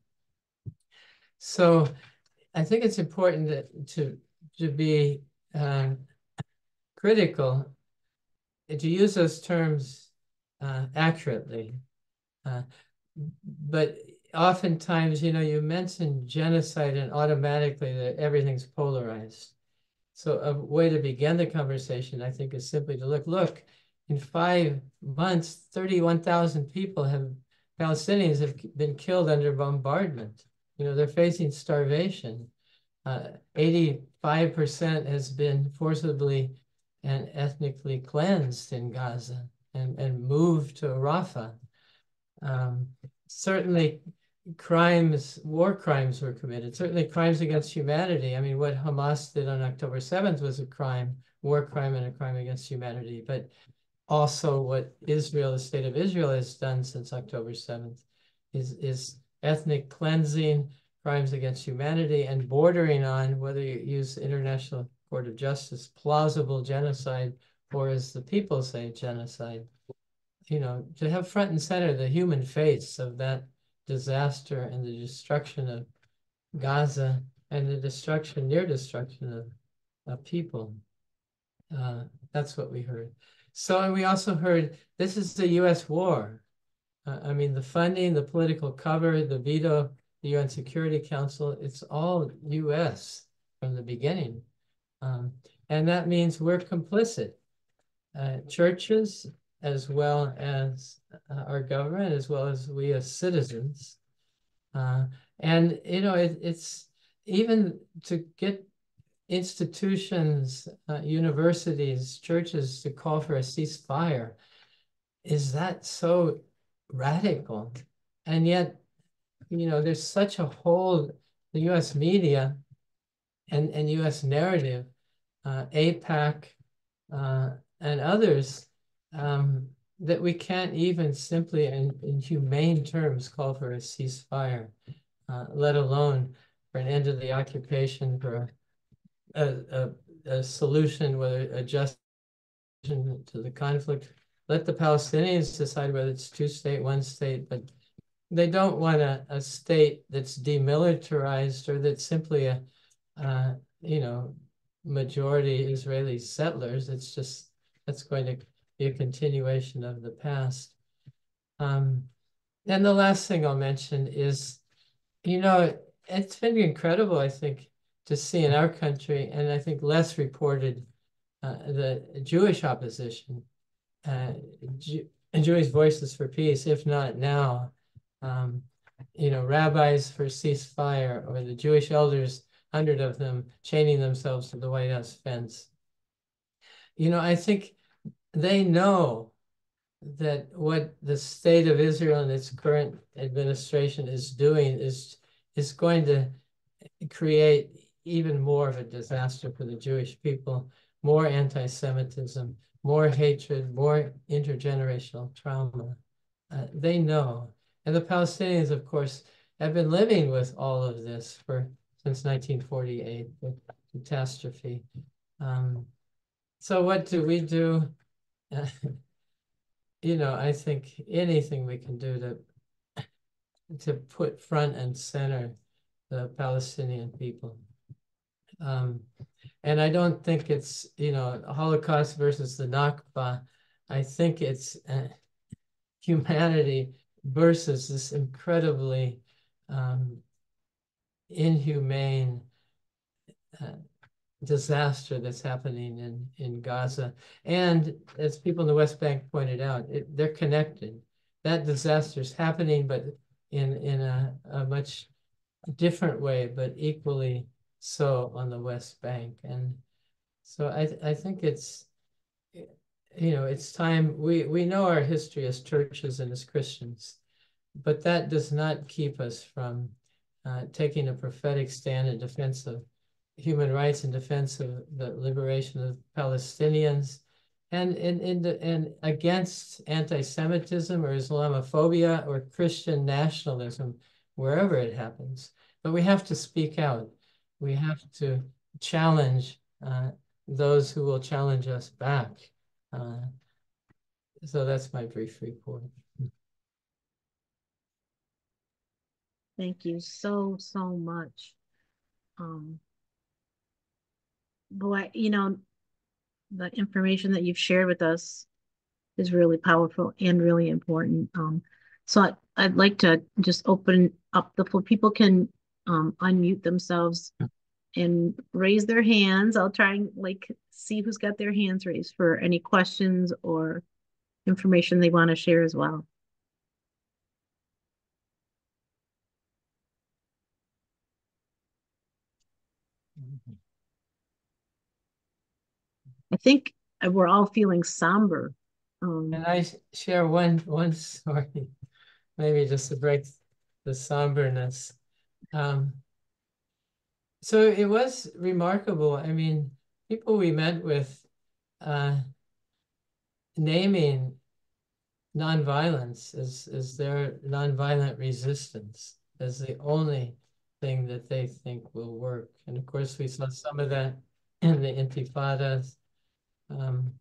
So I think it's important that, to, to be uh, critical, to use those terms uh, accurately. Uh, but oftentimes, you know, you mention genocide and automatically that everything's polarized. So a way to begin the conversation, I think, is simply to look, look, in five months, thirty-one thousand people have, Palestinians have been killed under bombardment. You know, they're facing starvation. Uh, eighty-five percent has been forcibly and ethnically cleansed in Gaza and, and moved to Rafah. Um, certainly crimes, war crimes were committed, certainly crimes against humanity. I mean, what Hamas did on October seventh was a crime, war crime and a crime against humanity, but also what Israel, the state of Israel, has done since October seventh is, is ethnic cleansing, crimes against humanity, and bordering on, whether you use the International Court of Justice, plausible genocide, or as the people say, genocide. You know, to have front and center the human face of that disaster and the destruction of Gaza and the destruction, near destruction of, of people. Uh, that's what we heard. So, and we also heard, this is the U S war. Uh, I mean, the funding, the political cover, the veto, the U N Security Council, it's all U S from the beginning. Um, and that means we're complicit. Uh, churches, as well as uh, our government, as well as we as citizens. Uh, and, you know, it, it's even to get institutions, uh, universities, churches to call for a ceasefire, is that so radical? And yet, you know, there's such a hold, the U S media and, and U S narrative, uh, AIPAC, uh, and others, um, that we can't even simply in, in humane terms call for a ceasefire, uh, let alone for an end to the occupation, for a, a, a solution, whether a just to the conflict. Let the Palestinians decide whether it's two state, one state, but they don't want a, a state that's demilitarized or that's simply a, uh, you know, majority Israeli settlers. It's just, that's going to be a continuation of the past. Um, and the last thing I'll mention is, you know, it's been incredible, I think, to see in our country, and I think less reported, uh, the Jewish opposition, uh, Jew Jewish Voices for Peace, if not now, um, you know, rabbis for ceasefire, or the Jewish elders, hundred of them, chaining themselves to the White House fence. You know, I think they know that what the state of Israel and its current administration is doing is, is going to create even more of a disaster for the Jewish people, more anti-Semitism, more hatred, more intergenerational trauma. Uh, they know. And the Palestinians, of course, have been living with all of this for since nineteen forty-eight, the catastrophe. Um, so what do we do? Uh, you know, I think anything we can do to, to put front and center the Palestinian people. Um, and I don't think it's, you know, Holocaust versus the Nakba. I think it's uh, humanity versus this incredibly um, inhumane uh, disaster that's happening in, in Gaza. And as people in the West Bank pointed out, it, they're connected. That disaster is happening, but in, in a, a much different way, but equally so on the West Bank. And so I, th I think it's, you know, it's time, we, we know our history as churches and as Christians, but that does not keep us from uh, taking a prophetic stand in defense of human rights, in defense of the liberation of Palestinians, and in in the and against anti-Semitism or Islamophobia or Christian nationalism, wherever it happens. But we have to speak out. We have to challenge uh, those who will challenge us back. Uh, so that's my brief report. Thank you so, so much. Um, boy, you know, the information that you've shared with us is really powerful and really important. Um, so I, I'd like to just open up the floor. People can um, unmute themselves and raise their hands. I'll try and like see who's got their hands raised for any questions or information they want to share as well. I think we're all feeling somber. Um, And I share one one story, maybe just to break the somberness. Um, so it was remarkable. I mean, people we met with uh, naming nonviolence as, as their nonviolent resistance as the only thing that they think will work. And of course, we saw some of that in the intifadas. Um,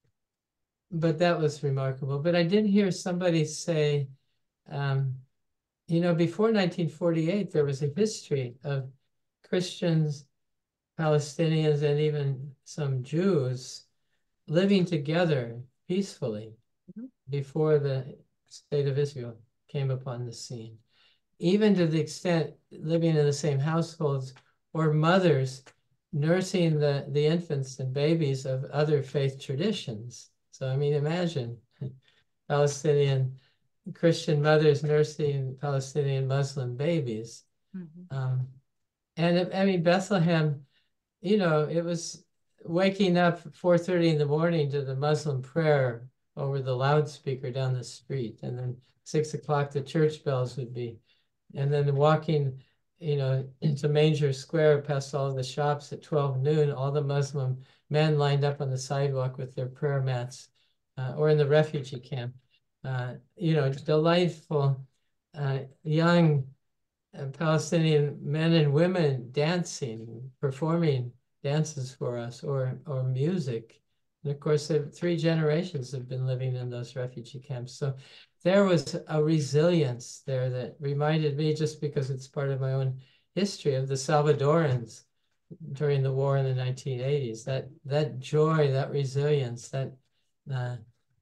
but that was remarkable. But I did hear somebody say, um, you know, before nineteen forty-eight, there was a history of Christians, Palestinians, and even some Jews living together peacefully before the state of Israel came upon the scene, even to the extent living in the same households or mothers nursing the, the infants and babies of other faith traditions. So, I mean, imagine Palestinian Christian mothers nursing Palestinian Muslim babies. Mm-hmm. Um, and I mean, Bethlehem, you know, it was waking up four thirty in the morning to the Muslim prayer over the loudspeaker down the street. And then six o'clock, the church bells would be. And then walking, you know, into Manger Square past all of the shops at twelve noon, all the Muslim men lined up on the sidewalk with their prayer mats, uh, or in the refugee camp. Uh, you know, delightful, uh, young uh, Palestinian men and women dancing, performing dances for us, or or music. And of course, three generations have been living in those refugee camps. So there was a resilience there that reminded me, just because it's part of my own history, of the Salvadorans during the war in the nineteen eighties. That that joy, that resilience, that uh,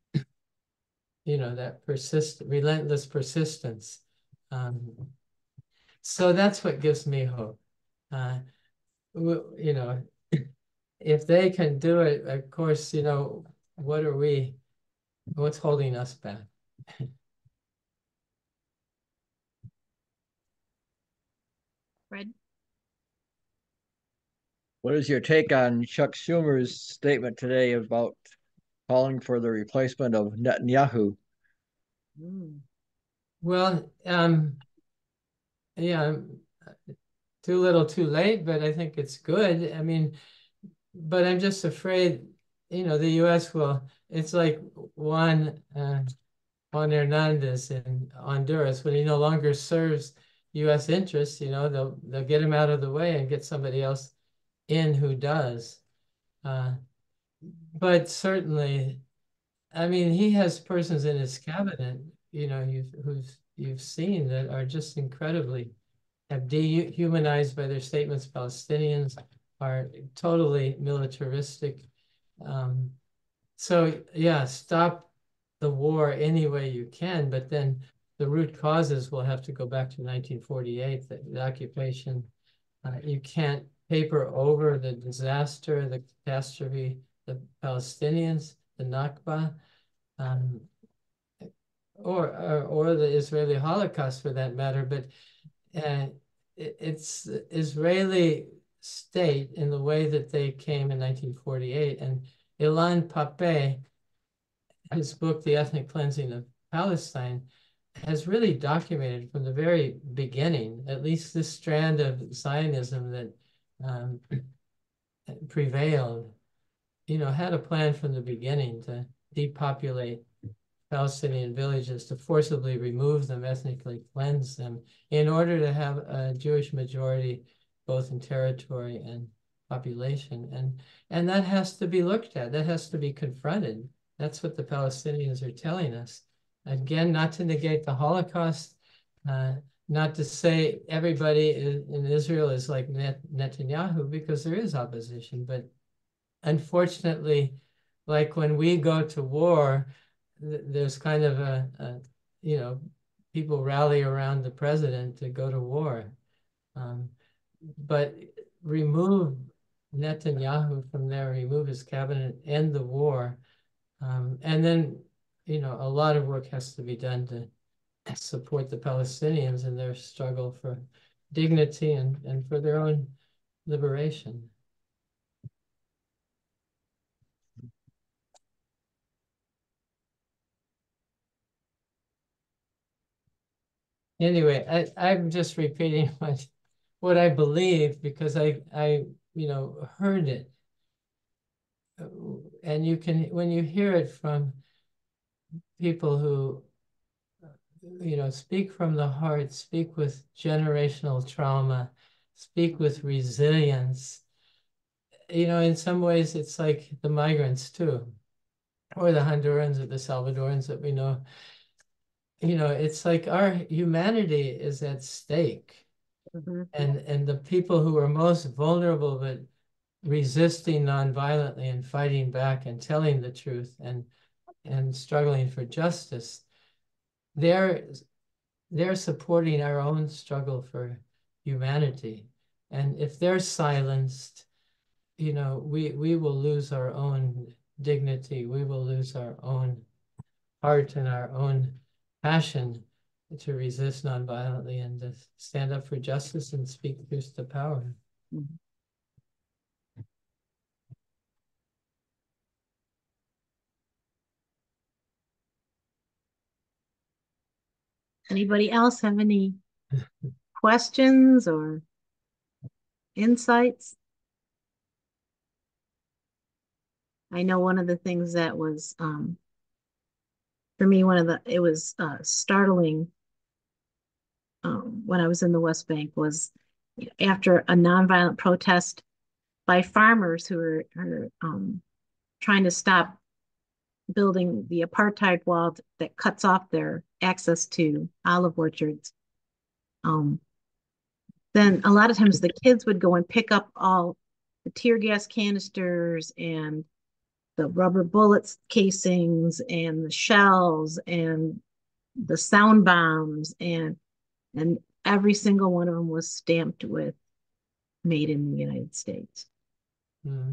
you know, that persist, relentless persistence. Um, so that's what gives me hope. Uh, you know, if they can do it, of course, you know, what are we, what's holding us back? Fred? What is your take on Chuck Schumer's statement today about calling for the replacement of Netanyahu? Mm. Well, um, yeah, too little, too late, but I think it's good. I mean, but I'm just afraid, you know, the U S will, it's like Juan, uh, Juan Hernandez in Honduras, when he no longer serves U S interests, you know, they'll, they'll get him out of the way and get somebody else in who does. Uh, but certainly, I mean, he has persons in his cabinet, you know, you've, who's, you've seen that are just incredibly, have dehumanized by their statements. Palestinians are totally militaristic. Um, so yeah, stop the war any way you can, but then the root causes will have to go back to nineteen forty-eight, the, the occupation. Uh, you can't paper over the disaster, the catastrophe, the Palestinians, the Nakba, um, or, or, or the Israeli Holocaust for that matter, but uh, it, it's the Israeli state in the way that they came in nineteen forty-eight. And Ilan Pappé, his book, The Ethnic Cleansing of Palestine, has really documented from the very beginning, at least this strand of Zionism that um, prevailed you know, had a plan from the beginning to depopulate Palestinian villages, to forcibly remove them, ethnically cleanse them, in order to have a Jewish majority, both in territory and population. And, and that has to be looked at. That has to be confronted. That's what the Palestinians are telling us. Again, not to negate the Holocaust, uh, not to say everybody in Israel is like Net Netanyahu, because there is opposition. But unfortunately, like when we go to war, th there's kind of a, a, you know, people rally around the president to go to war. Um, but remove Netanyahu from there, remove his cabinet, end the war. Um, and then, you know, a lot of work has to be done to support the Palestinians in their struggle for dignity and, and for their own liberation. Anyway, I, I'm just repeating what, what I believe, because I, I, you know, heard it. And you can, when you hear it from people who, you know, speak from the heart, speak with generational trauma, speak with resilience, you know, in some ways it's like the migrants too, or the Hondurans or the Salvadorans that we know. You know, it's like our humanity is at stake. Mm-hmm. And, and the people who are most vulnerable but resisting nonviolently and fighting back and telling the truth and, and struggling for justice, they're, they're supporting our own struggle for humanity. And if they're silenced, you know, we, we will lose our own dignity. We will lose our own heart and our own passion to resist nonviolently and to stand up for justice and speak truth to power. Mm-hmm. Anybody else have any questions or insights? I know one of the things that was, um, for me, one of the, it was uh, startling um, when I was in the West Bank was after a nonviolent protest by farmers who are, are um, trying to stop building the apartheid wall that cuts off their access to olive orchards. Um, then a lot of times the kids would go and pick up all the tear gas canisters and the rubber bullets casings and the shells and the sound bombs, and and every single one of them was stamped with made in the United States. Mm.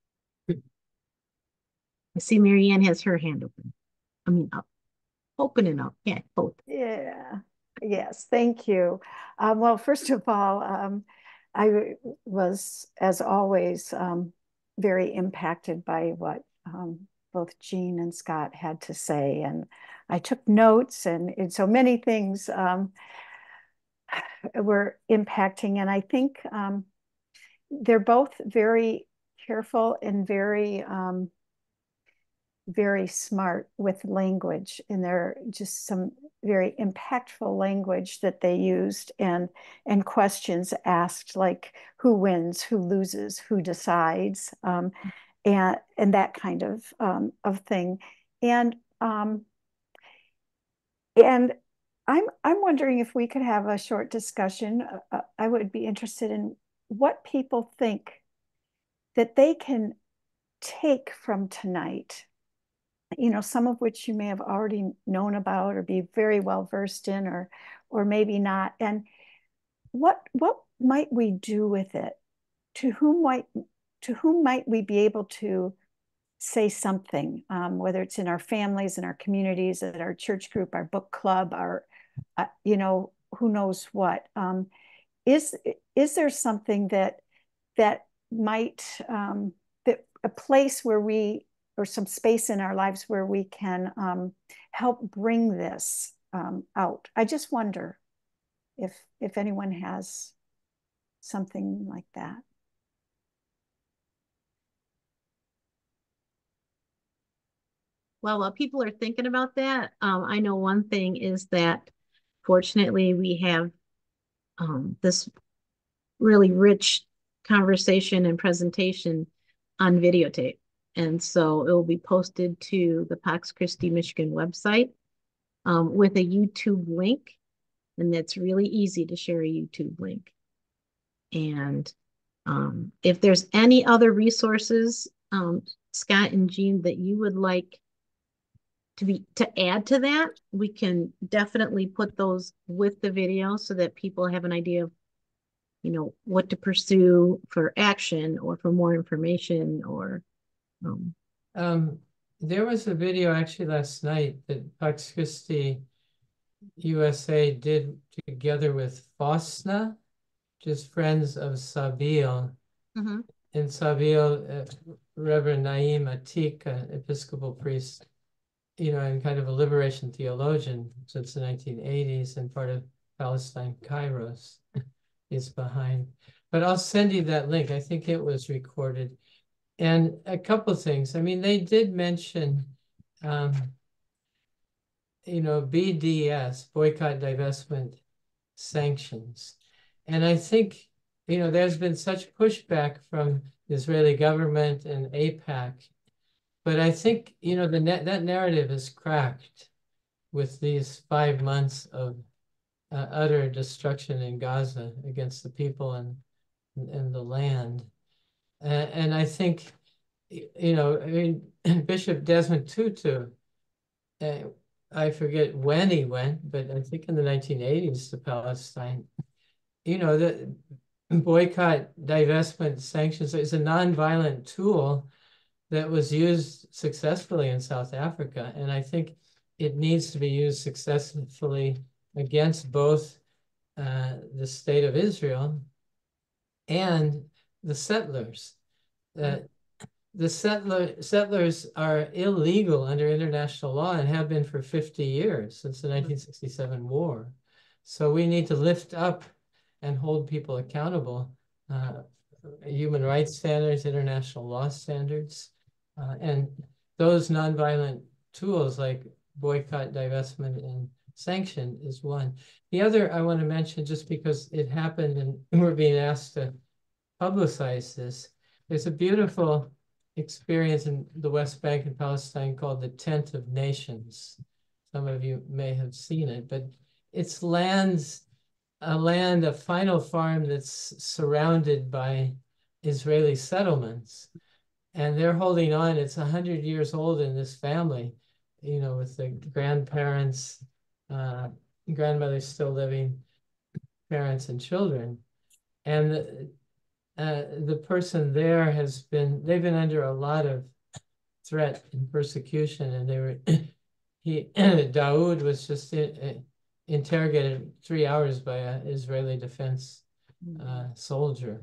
I see Marianne has her hand open. I mean, up, open and up. Yeah, both. Yeah. Yes. Thank you. Um, well, first of all, um, I was, as always, um, very impacted by what um, both Jean and Scott had to say, and I took notes, and, and so many things um, were impacting. And I think um, they're both very careful and very um, very smart with language, and they're just some very impactful language that they used, and and questions asked like who wins, who loses, who decides, um, and and that kind of um, of thing, and um, and I'm I'm wondering if we could have a short discussion. Uh, I would be interested in what people think that they can take from tonight, you know, some of which you may have already known about or be very well versed in, or or maybe not. And what what might we do with it? To whom might to whom might we be able to say something, um, whether it's in our families, in our communities, at our church group, our book club, our, uh, you know, who knows what. Um, is is there something that that might um, that a place where we, or some space in our lives where we can um, help bring this um, out? I just wonder if if anyone has something like that. well, while people are thinking about that, um, I know one thing is that fortunately we have um, this really rich conversation and presentation on videotape. And so it will be posted to the Pax Christi Michigan website um, with a YouTube link. And that's really easy to share a YouTube link. And um, if there's any other resources, um, Scott and Jean, that you would like to be to add to that, we can definitely put those with the video so that people have an idea of, you know, what to pursue for action or for more information or. Um, um, there was a video actually last night that Pax Christi U S A did together with FOSNA, just Friends of Saville. Mm-hmm. In Saville, uh, Reverend Naim Atik, an Episcopal priest, you know, and kind of a liberation theologian since the nineteen eighties and part of Palestine Kairos is behind. But I'll send you that link. I think it was recorded. And a couple of things. I mean, they did mention, um, you know, B D S, boycott, divestment, sanctions. And I think, you know, there's been such pushback from the Israeli government and AIPAC. But I think, you know, the net, that narrative is cracked with these five months of uh, utter destruction in Gaza against the people and, and the land. Uh, and I think, you know, I mean, Bishop Desmond Tutu, uh, I forget when he went, but I think in the nineteen eighties to Palestine, you know, the boycott, divestment, sanctions is a nonviolent tool that was used successfully in South Africa. And I think it needs to be used successfully against both uh, the state of Israel and the settlers. Uh, the settler, settlers are illegal under international law and have been for fifty years, since the nineteen sixty-seven war. So we need to lift up and hold people accountable. Uh, human rights standards, international law standards, uh, and those nonviolent tools like boycott, divestment, and sanction is one. The other I want to mention, just because it happened and we're being asked to publicize this, there's a beautiful experience in the West Bank and Palestine called the Tent of Nations. Some of you may have seen it, but it's lands, a land, a final farm that's surrounded by Israeli settlements. And they're holding on. It's one hundred years old in this family, you know, with the grandparents, uh, grandmothers still living, parents and children. And the, uh, the person there has been, they've been under a lot of threat and persecution. And they were, he, Daoud was just in, interrogated three hours by an Israeli defense uh, soldier,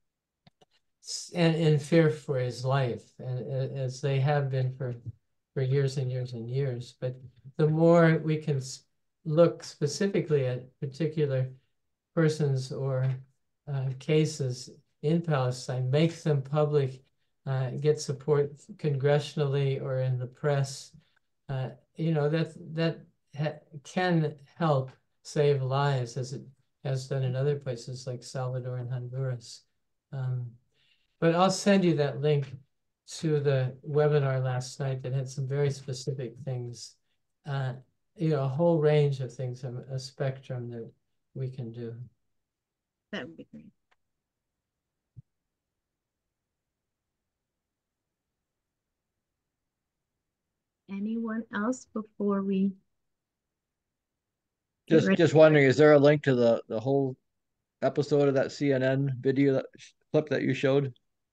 and in fear for his life, and as they have been for for years and years and years. But the more we can look specifically at particular persons or uh, cases in Palestine, make them public, uh, get support congressionally or in the press, uh, you know, that that can help save lives, as it has done in other places like Salvador and Honduras. Um, but I'll send you that link to the webinar last night that had some very specific things, uh, you know, a whole range of things, a, a spectrum that we can do. That would be great. Anyone else before we? Just just wondering, is there a link to the the whole episode of that C N N video, that clip that you showed?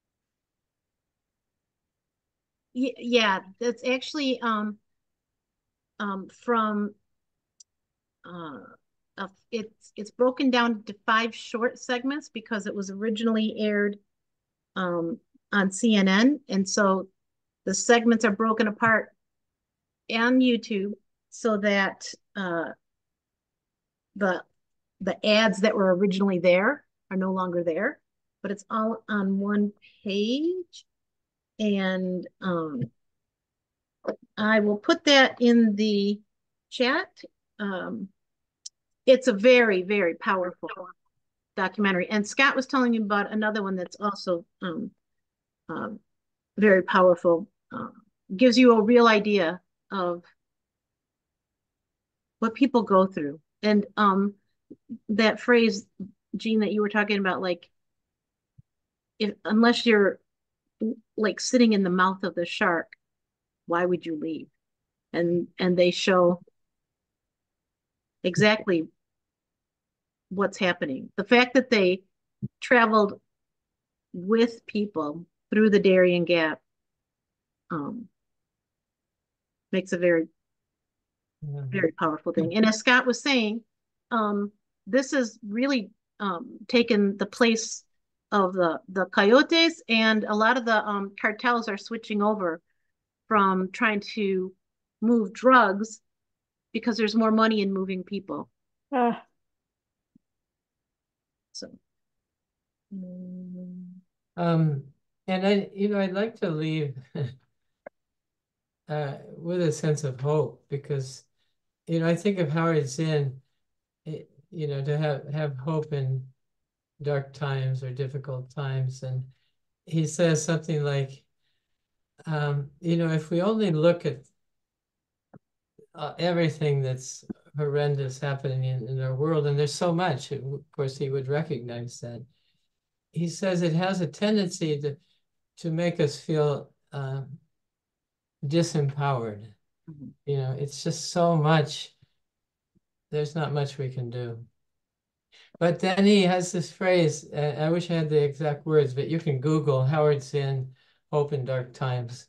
Yeah, that's actually um um from uh a, it's it's broken down into five short segments because it was originally aired um on C N N, and so the segments are broken apart on YouTube so that uh the the ads that were originally there are no longer there, but it's all on one page. And um I will put that in the chat. Um, it's a very, very powerful documentary. And Scott was telling you about another one that's also um, uh, very powerful. Uh, gives you a real idea of what people go through. And um, that phrase, Jean, that you were talking about, like, if unless you're like sitting in the mouth of the shark, why would you leave? And and they show exactly what's happening. The fact that they traveled with people through the Darien Gap um, makes a very, Mhm. very powerful thing. And as Scott was saying, um, this has really um, taken the place of the, the coyotes, and a lot of the um, cartels are switching over from trying to move drugs because there's more money in moving people. Uh, So, mm, Um, and I, you know, I'd like to leave uh, with a sense of hope because, you know, I think of Howard Zinn, it, you know, to have, have hope in dark times or difficult times. And he says something like, um, you know, if we only look at uh, everything that's horrendous happening in, in our world, and there's so much, of course, he would recognize that. He says it has a tendency to, to make us feel um, disempowered. Mhm. You know, it's just so much, there's not much we can do. But then he has this phrase, uh, I wish I had the exact words, but you can Google Howard Zinn, Hope in Dark Times.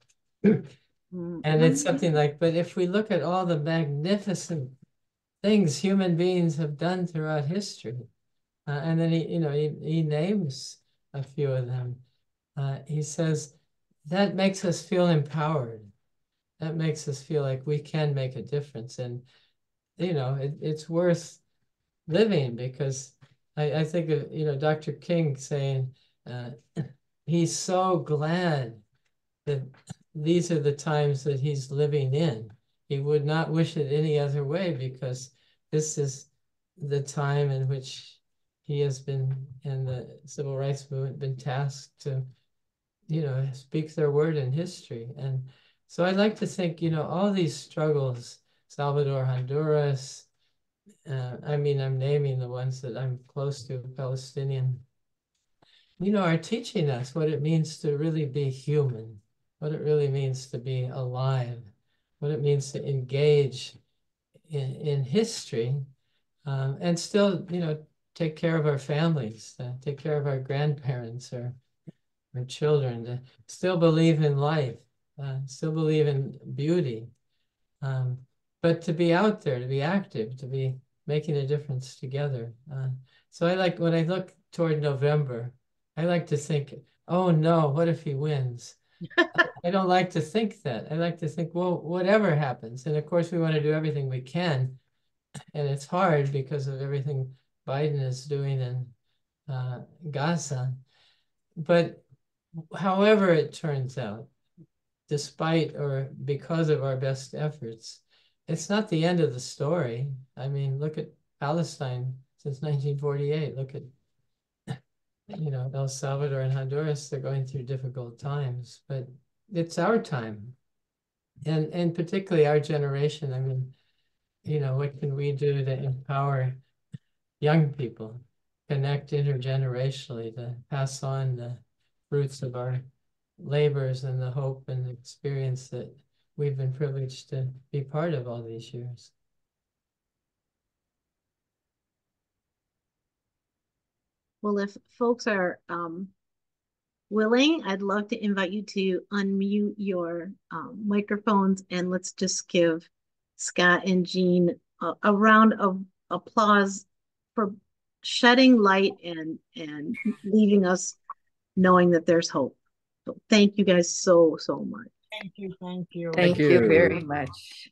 And it's something like, but if we look at all the magnificent things human beings have done throughout history, uh, and then he, you know, he, he names a few of them. Uh, he says, that makes us feel empowered. That makes us feel like we can make a difference. And, you know, it, it's worth living because I, I think of, you know, Doctor King saying uh, he's so glad that these are the times that he's living in. He would not wish it any other way because this is the time in which he has been, and the civil rights movement, been tasked to, you know, speak their word in history. And so I'd like to think, you know, all these struggles, Salvador, Honduras, uh, I mean, I'm naming the ones that I'm close to, Palestinian, you know, are teaching us what it means to really be human, what it really means to be alive, what it means to engage in, in history, um, and still, you know, take care of our families, uh, take care of our grandparents or our children, to still believe in life, uh, still believe in beauty, um, but to be out there, to be active, to be making a difference together. Uh, so I like, when I look toward November, I like to think, oh no, what if he wins? I don't like to think that. I like to think, well, whatever happens. And of course, we want to do everything we can. And it's hard because of everything Biden is doing in uh, Gaza. But however it turns out, despite or because of our best efforts, it's not the end of the story. I mean, look at Palestine since nineteen forty-eight. Look at, you know, El Salvador and Honduras. They're going through difficult times, but it's our time. And, and particularly our generation. I mean, you know, what can we do to empower young people, connect intergenerationally, to pass on the fruits of our labors and the hope and experience that we've been privileged to be part of all these years. well, if folks are um, willing, I'd love to invite you to unmute your um, microphones, and let's just give Scott and Jean a, a round of applause for shedding light and and leaving us knowing that there's hope. So thank you guys so, so much. Thank you, thank you. Thank Thank you you. very much.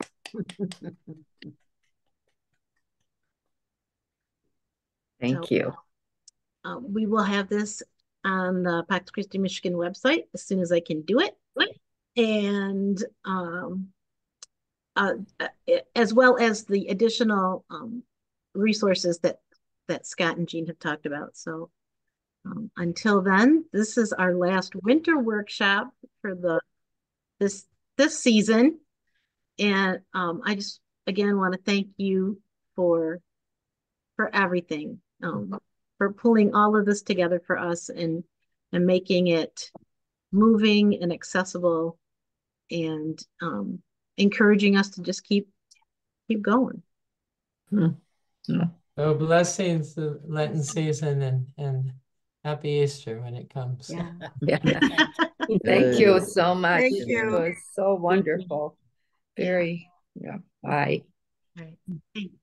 Thank So, you. uh, we will have this on the Pax Christi Michigan website as soon as I can do it. and um, uh, as well as the additional um, resources that that Scott and Jean have talked about. So um, until then, this is our last winter workshop for the this this season, and um, I just again want to thank you for for everything, um, for pulling all of this together for us and and making it moving and accessible, and um, encouraging us to just keep keep going. Hmm. Yeah. So blessings the Lenten season, and and happy Easter when it comes. Yeah. Yeah. Thank you so much. Thank It you. was so wonderful. Very, yeah. Bye. All right. Thank